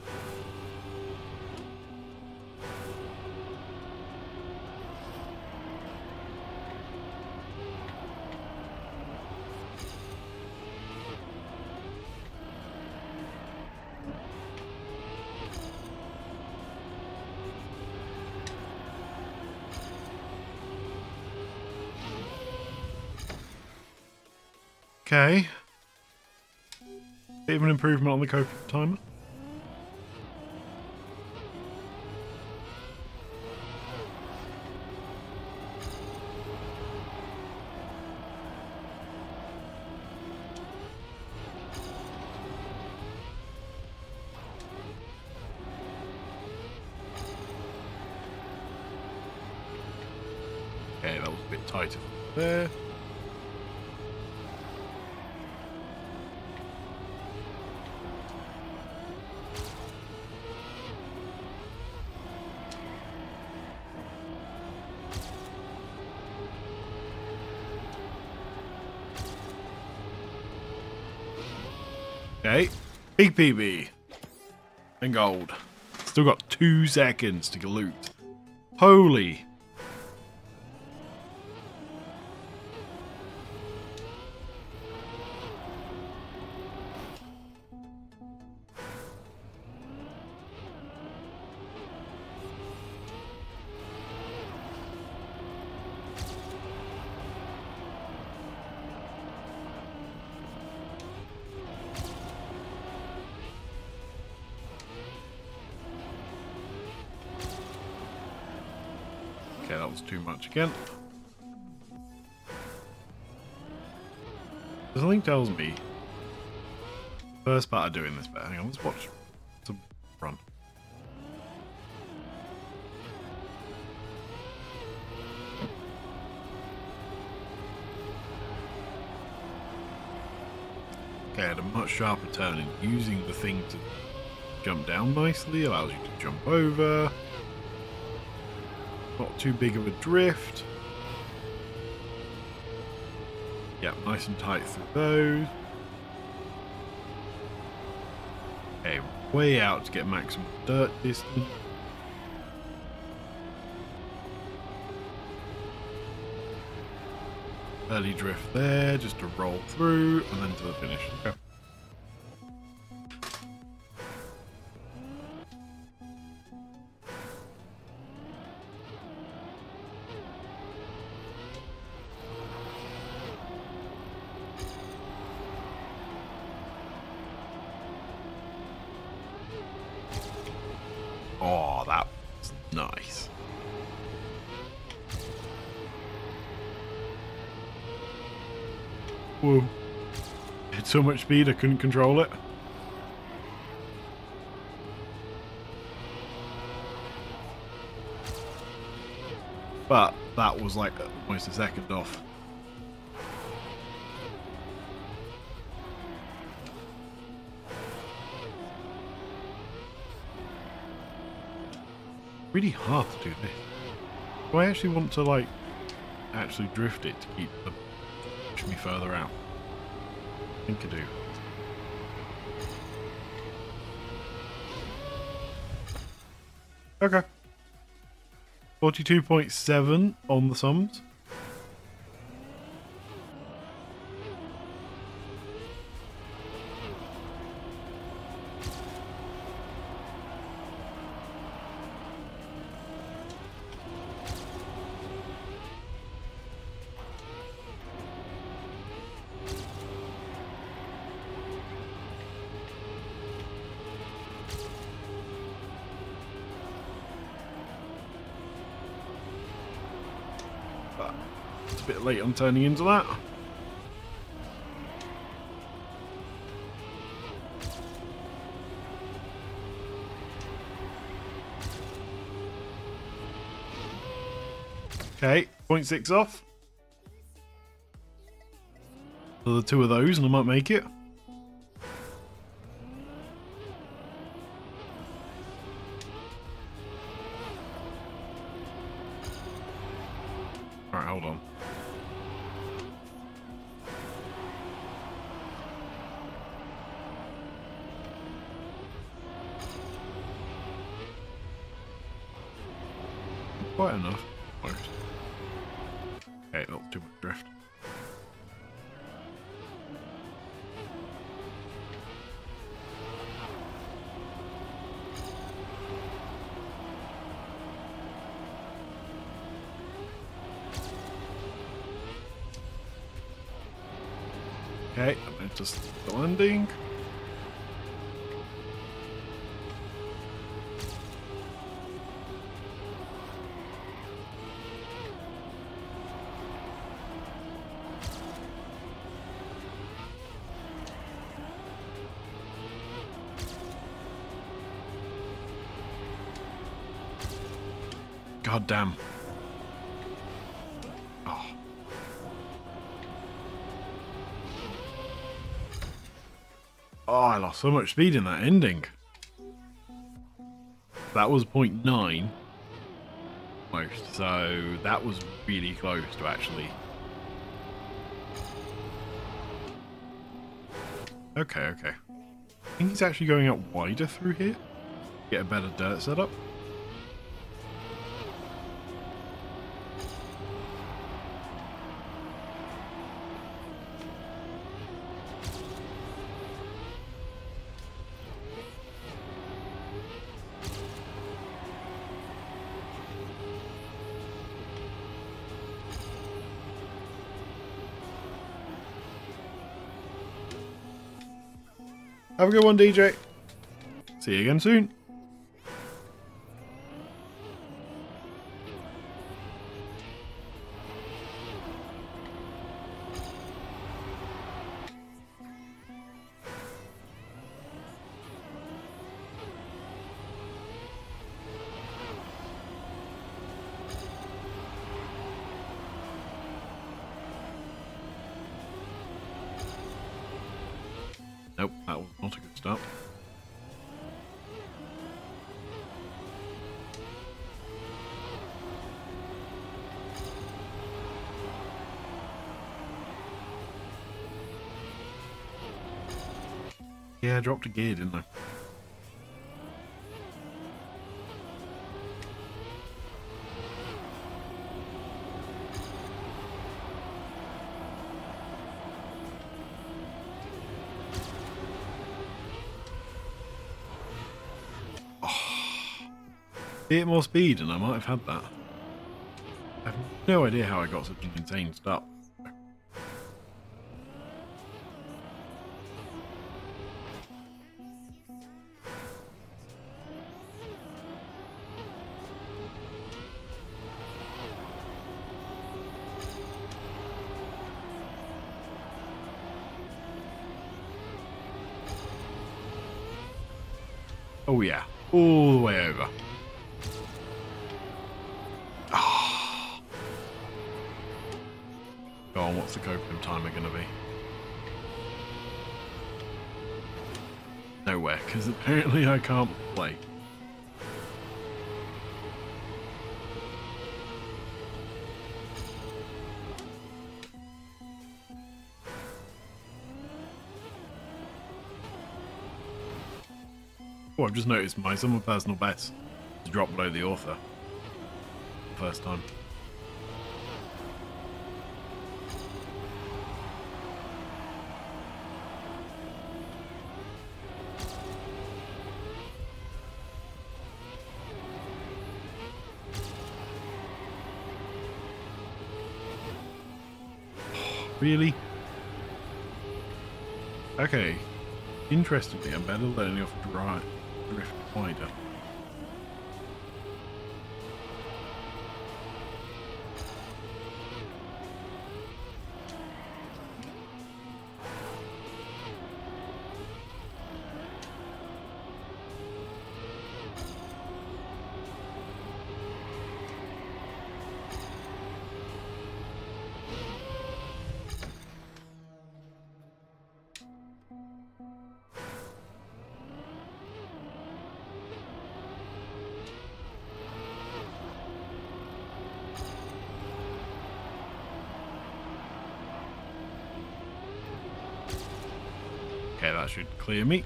A: Okay. Bit of an improvement on the copium timer. Okay, that was a bit tighter there. Okay, big P B and gold. Still got two seconds to loot. Holy. Okay, that was too much again. Something tells me first part of doing this bit. Hang on, let's watch some run. Okay, I had a much sharper turn, and using the thing to jump down nicely allows you to jump over. Not too big of a drift. Yeah, nice and tight through those. Okay, way out to get maximum dirt distance. Early drift there, just to roll through, and then to the finish. Okay. Oh, that was nice. Whoa. Had so much speed I couldn't control it. But that was like almost a second off. Really hard to do this. Do I actually want to like actually drift it to keep the push me further out? I think I do. Okay. forty-two point seven on the sums. It's a bit late on turning into that. Okay, zero point six off. Another two of those and I might make it. Alright, hold on. Quite enough. Almost. Okay, not too much drift. Okay, and just the landing. God damn. Oh. Oh, I lost so much speed in that ending. That was zero point nine. Most. So that was really close to actually. Okay, okay. I think he's actually going out wider through here. Get a better dirt setup. Have a good one, D J. See you again soon. Stop. Yeah, I dropped a gear, didn't I? Bit more speed and I might have had that. I have no idea how I got such an insane start. Oh yeah, all the way over. Oh. Go on, what's the copium timer going to be? Nowhere, because apparently I can't play. Oh, I've just noticed my summer personal best has dropped below the author. First time. Really? Okay. Interestingly, I'm better learning off dry drift wider. Okay, that should clear me.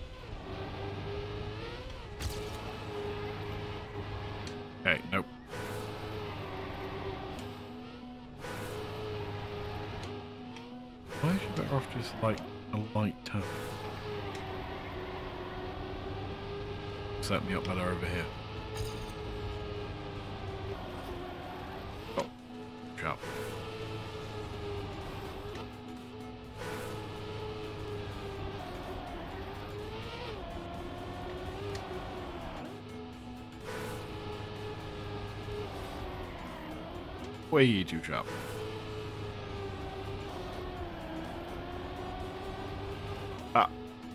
A: Okay, nope. Why is you better off just like a light tap? Set me up better over here. Oh, sharp. Way too sharp. Ah.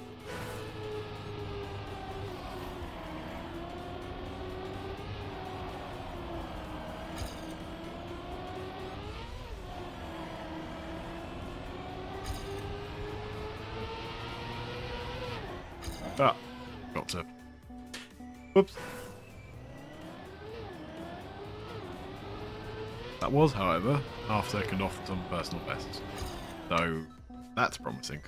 A: Ah. Got to. Whoops. That was, however, half second off some personal bests. So, that's promising.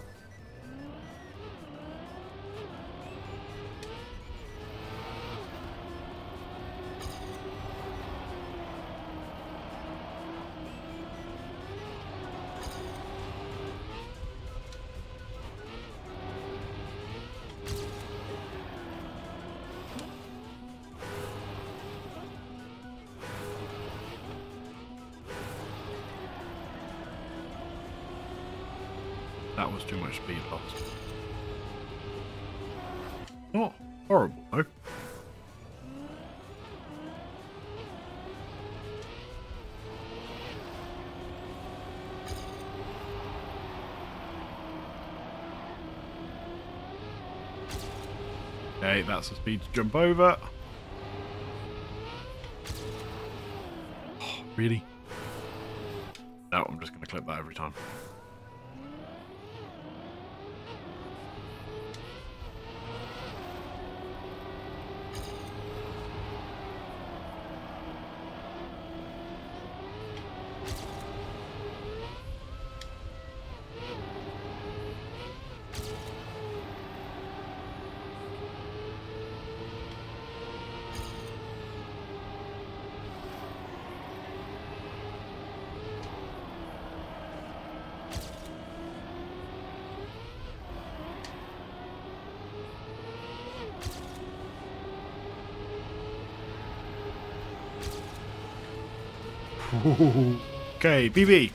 A: That was too much speed loss. Not horrible, though. Okay, that's the speed to jump over. Oh, really? No, I'm just going to clip that every time. Okay, B B.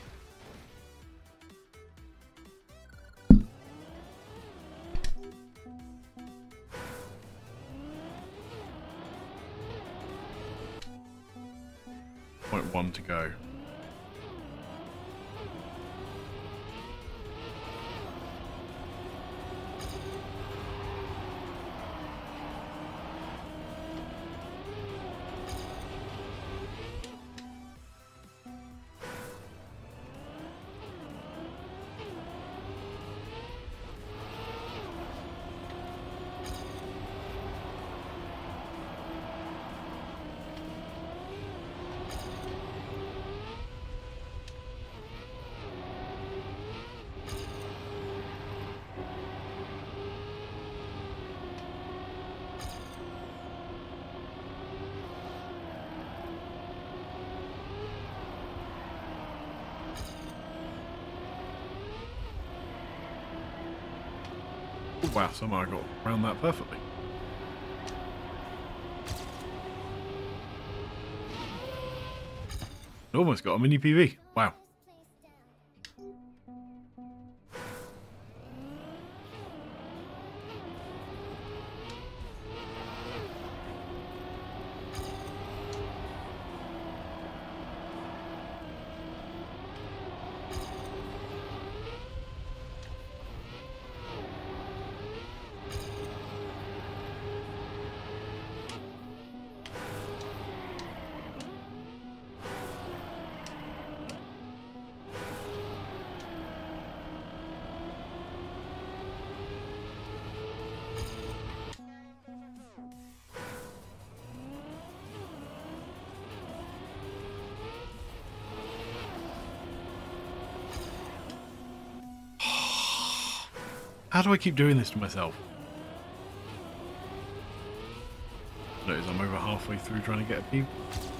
A: Point one to go. Wow, somehow I got around that perfectly. Almost got a mini P V. Wow. How do I keep doing this to myself? Notice I'm over halfway through trying to get a peep.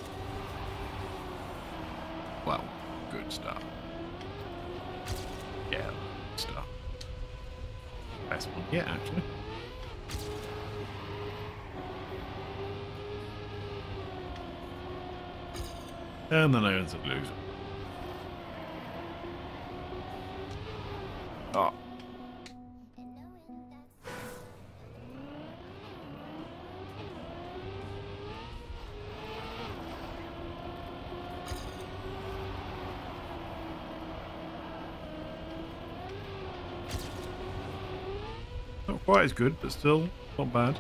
A: Well, good stuff. Yeah, good stuff. Best one yet, actually. And then I ends up losing. Oh. Not quite as good, but still not bad.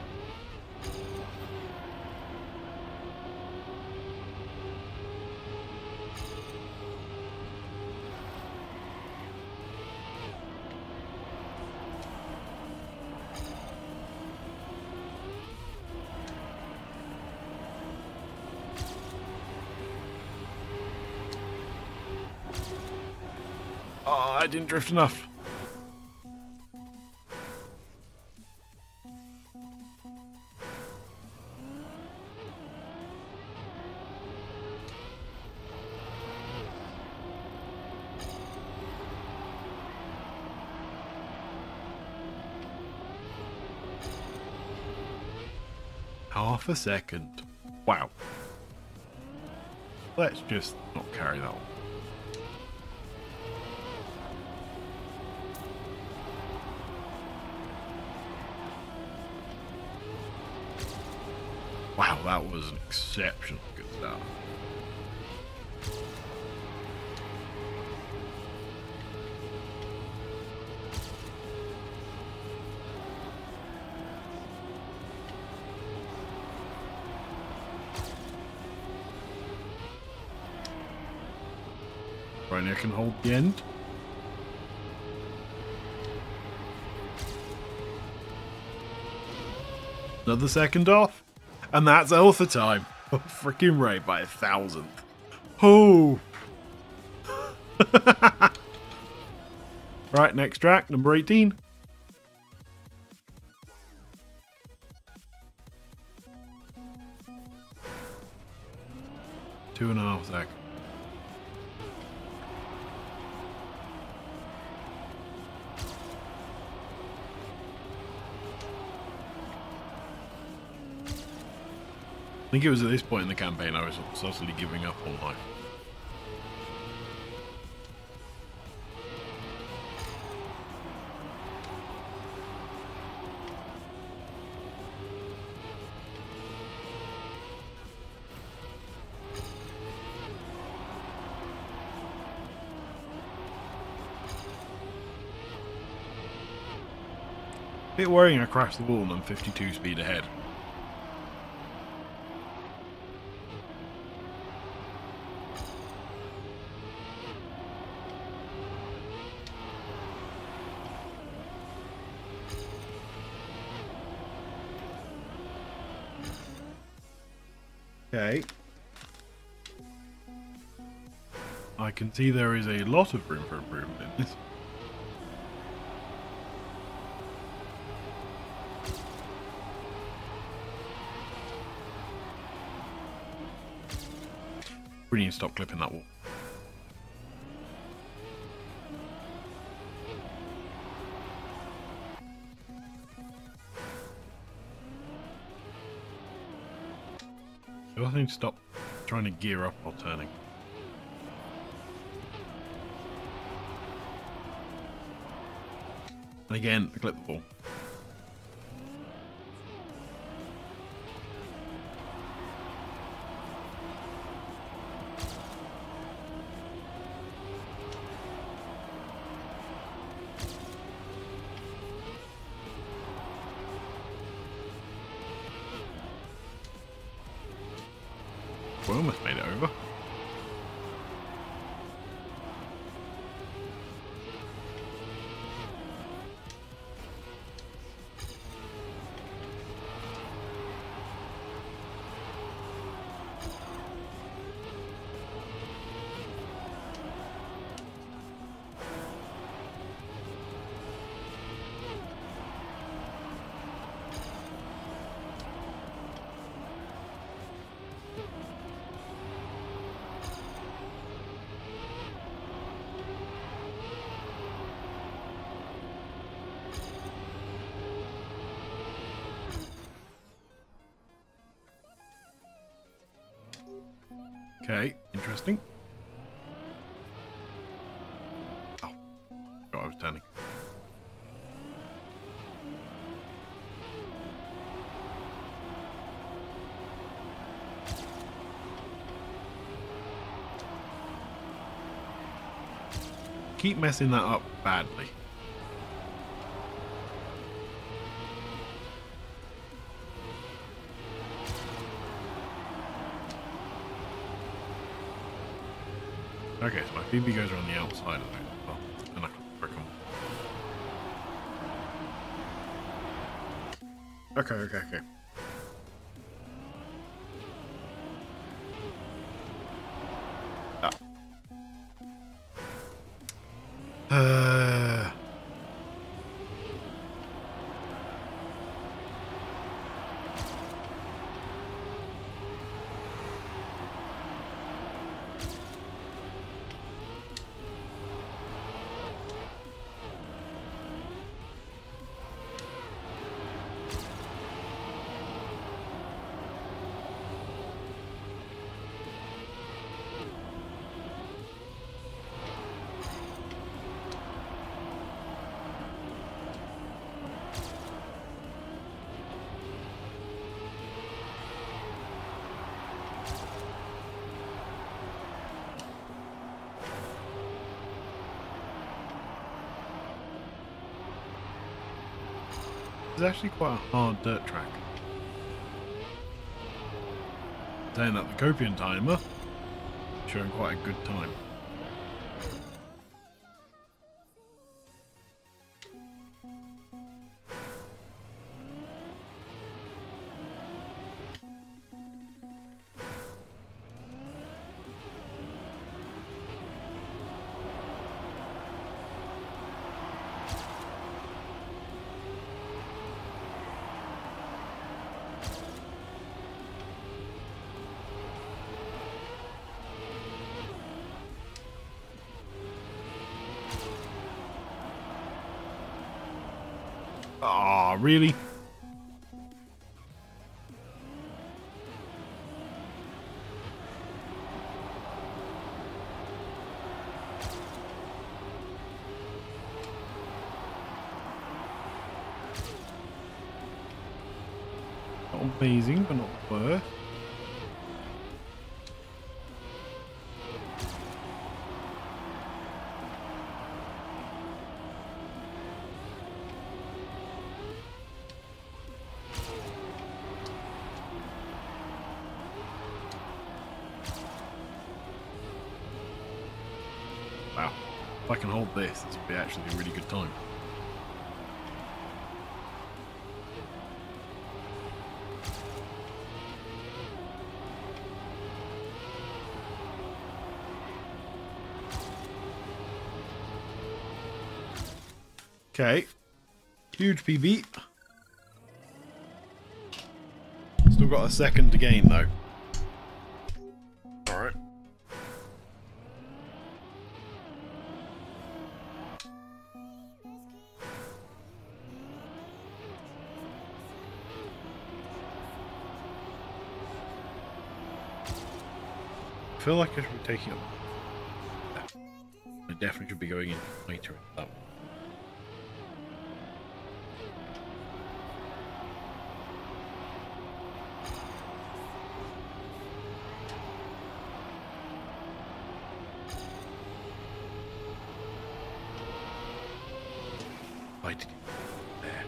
A: Oh, I didn't drift enough. Half a second. Wow. Let's just not carry that on. Wow, that was an exceptionally good start. Right now I can hold the end. Another second off. And that's Alpha time. Oh, freaking right by a thousandth. Oh. Right, next track, number eighteen. Two and a half seconds. I think it was at this point in the campaign I was subtly giving up on life. Bit worrying I crashed the wall and I'm fifty-two speed ahead. Okay. I can see there is a lot of room for improvement in this. We need to stop clipping that wall. I also need to stop trying to gear up while turning. And again, I clip the ball. We almost made it over. Okay, interesting. Oh, God, I was turning. Keep messing that up badly. Okay, so my B B goes around the outside of it as well, and I can break them. Okay, okay, okay. Ah. Uh... It's actually quite a hard dirt track. Saying that the Copian timer showing quite a good time. Ah, really? amazing, but not worth. Wow, if I can hold this, this would be actually a really good time. Okay, huge P B. Still got a second to gain though. Alright. I feel like I should be taking up. I definitely should be going in later into that one. There.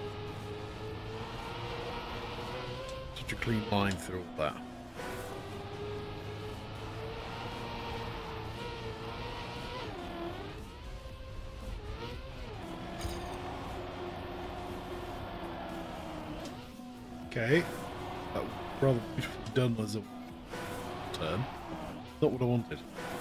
A: Such a clean line through all that. Okay, that was rather beautifully done as a turn. Not what I wanted.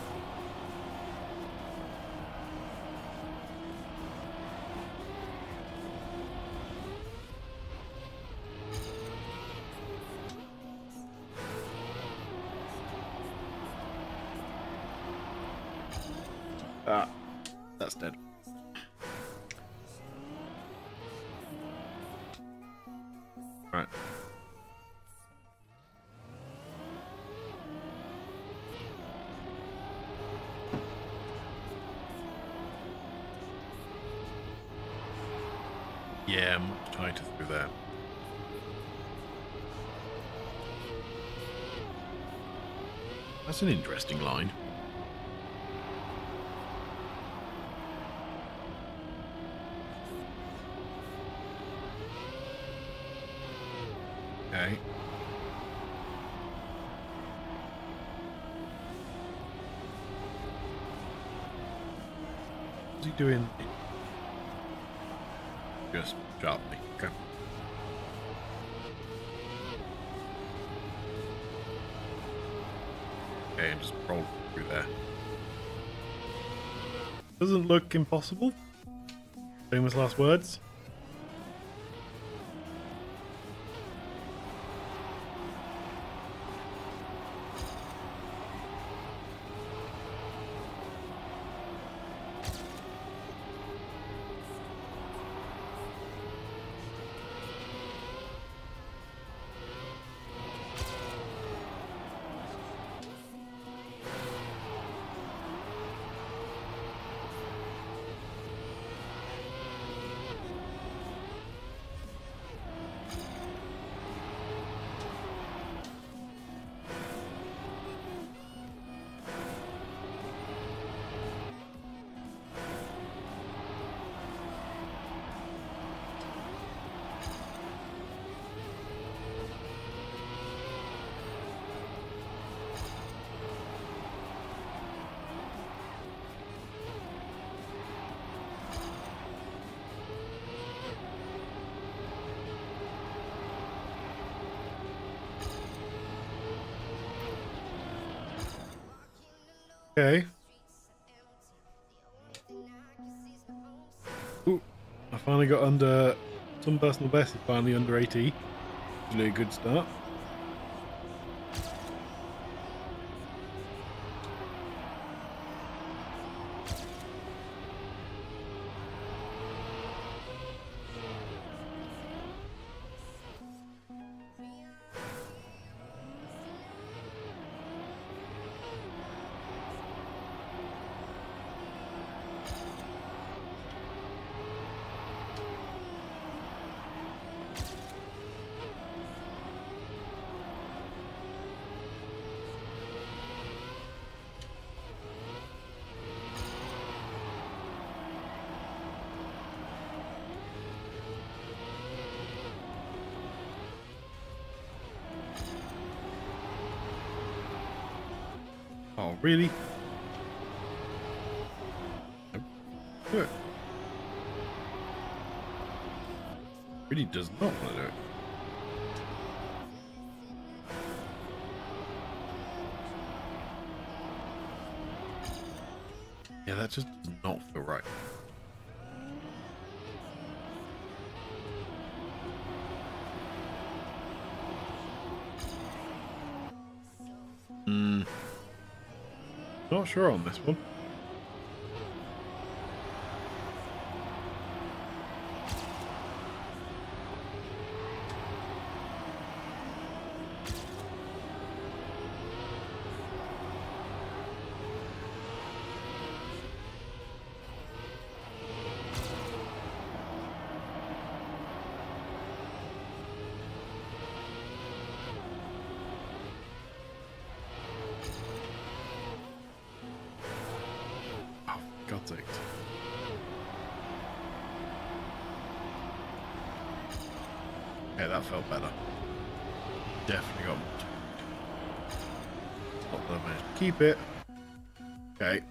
A: Ah, that's dead. Right. Yeah, much tighter through there. That's an interesting line. Okay. What's he doing? Just sharply. Okay. Okay, and just roll through there. Doesn't look impossible. Famous last words. Okay. Ooh, I finally got under, some personal best is finally under eighty. Usually a good start. Oh, really? Nope. Do it. Really does not want to do it. Yeah, that just does not feel right. Hmm. Not sure on this one. God's sake. Yeah, that felt better. Definitely got more. Not that I managed to keep it. Okay.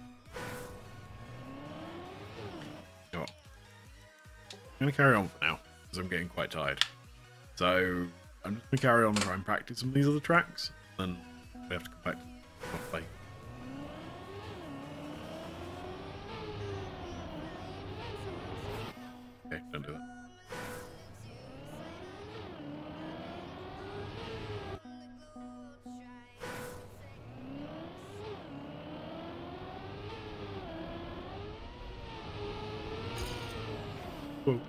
A: You know what? I'm going to carry on for now, because I'm getting quite tired. So, I'm just going to carry on and try and practice some of these other tracks, and then we have to come back and play. Okay, don't do that. Whoa.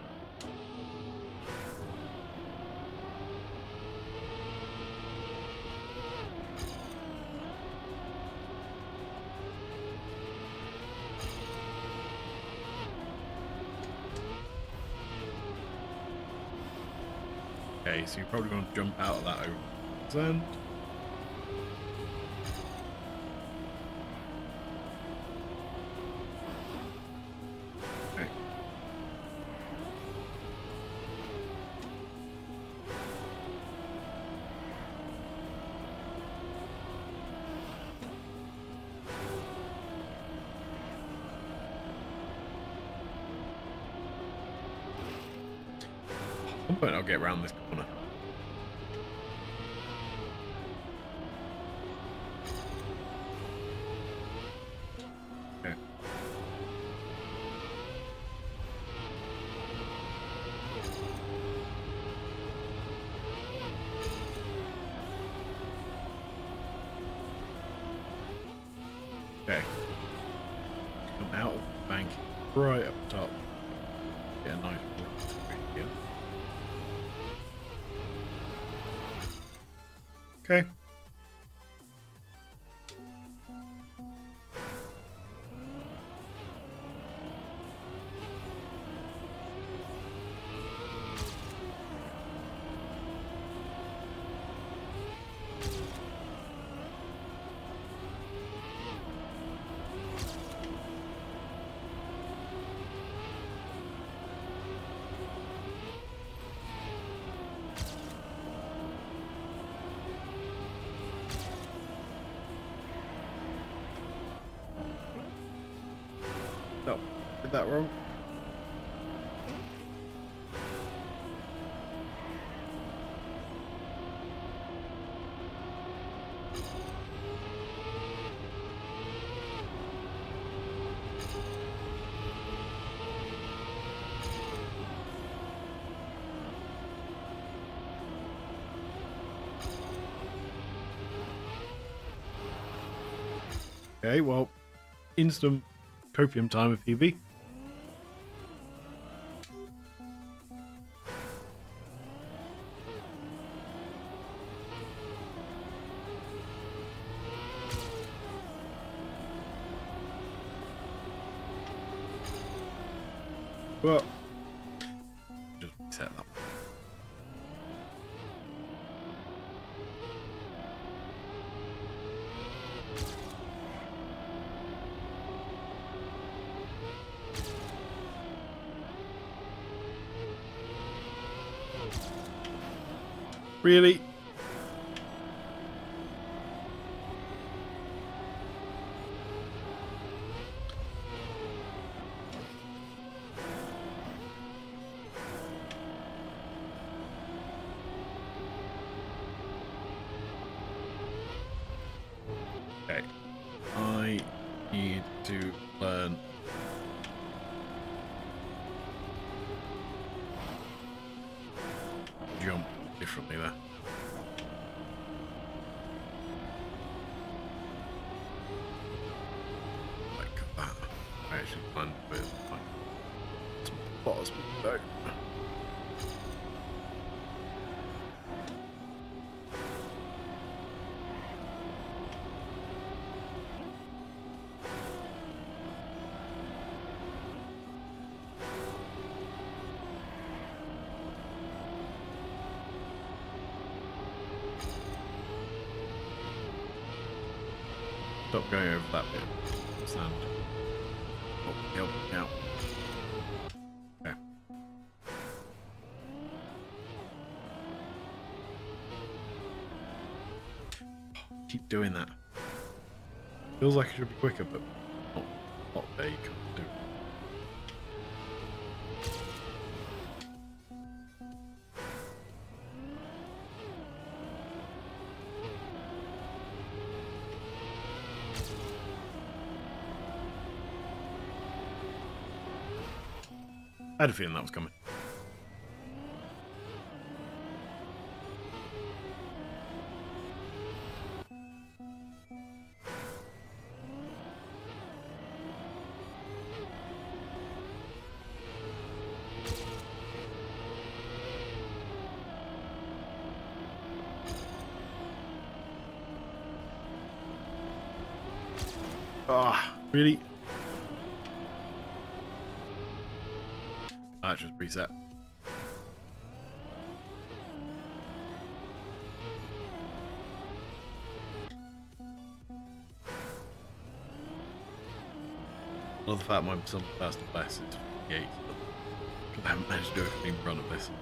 A: Okay, so you probably want to jump out of that over then. Okay. At some point I'll get around this corner. Okay. Okay. Come out of the bank right up top. Get a nice walk here. Okay. No, did that wrong. Okay, well, instant copium time of P V. Well, just reset that. Really? Okay. I need to learn jump differently there. Like that. I actually planned with like some bars though. Stop going over that bit. Sand. Oh, help me out. Okay. Keep doing that. Feels like it should be quicker, but not, not there you can't do. I had a feeling that was coming. Ah, oh, really? That just reset. Well, the fact my some first and best is fifty-eight, but I haven't managed to do a clean run of this.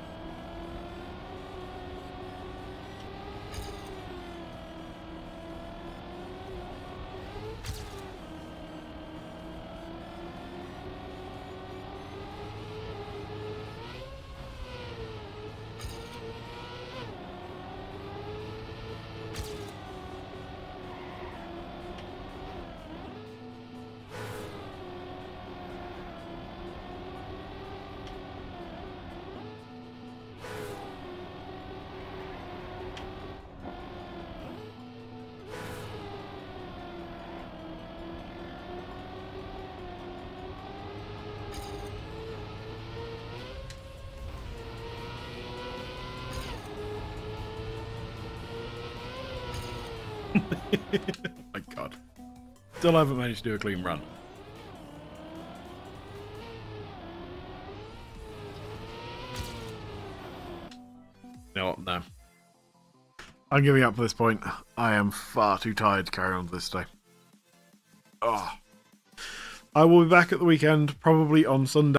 A: Oh my god. Still haven't managed to do a clean run. You know what? No. I'm giving up at this point. I am far too tired to carry on with this day. Oh. I will be back at the weekend, probably on Sunday.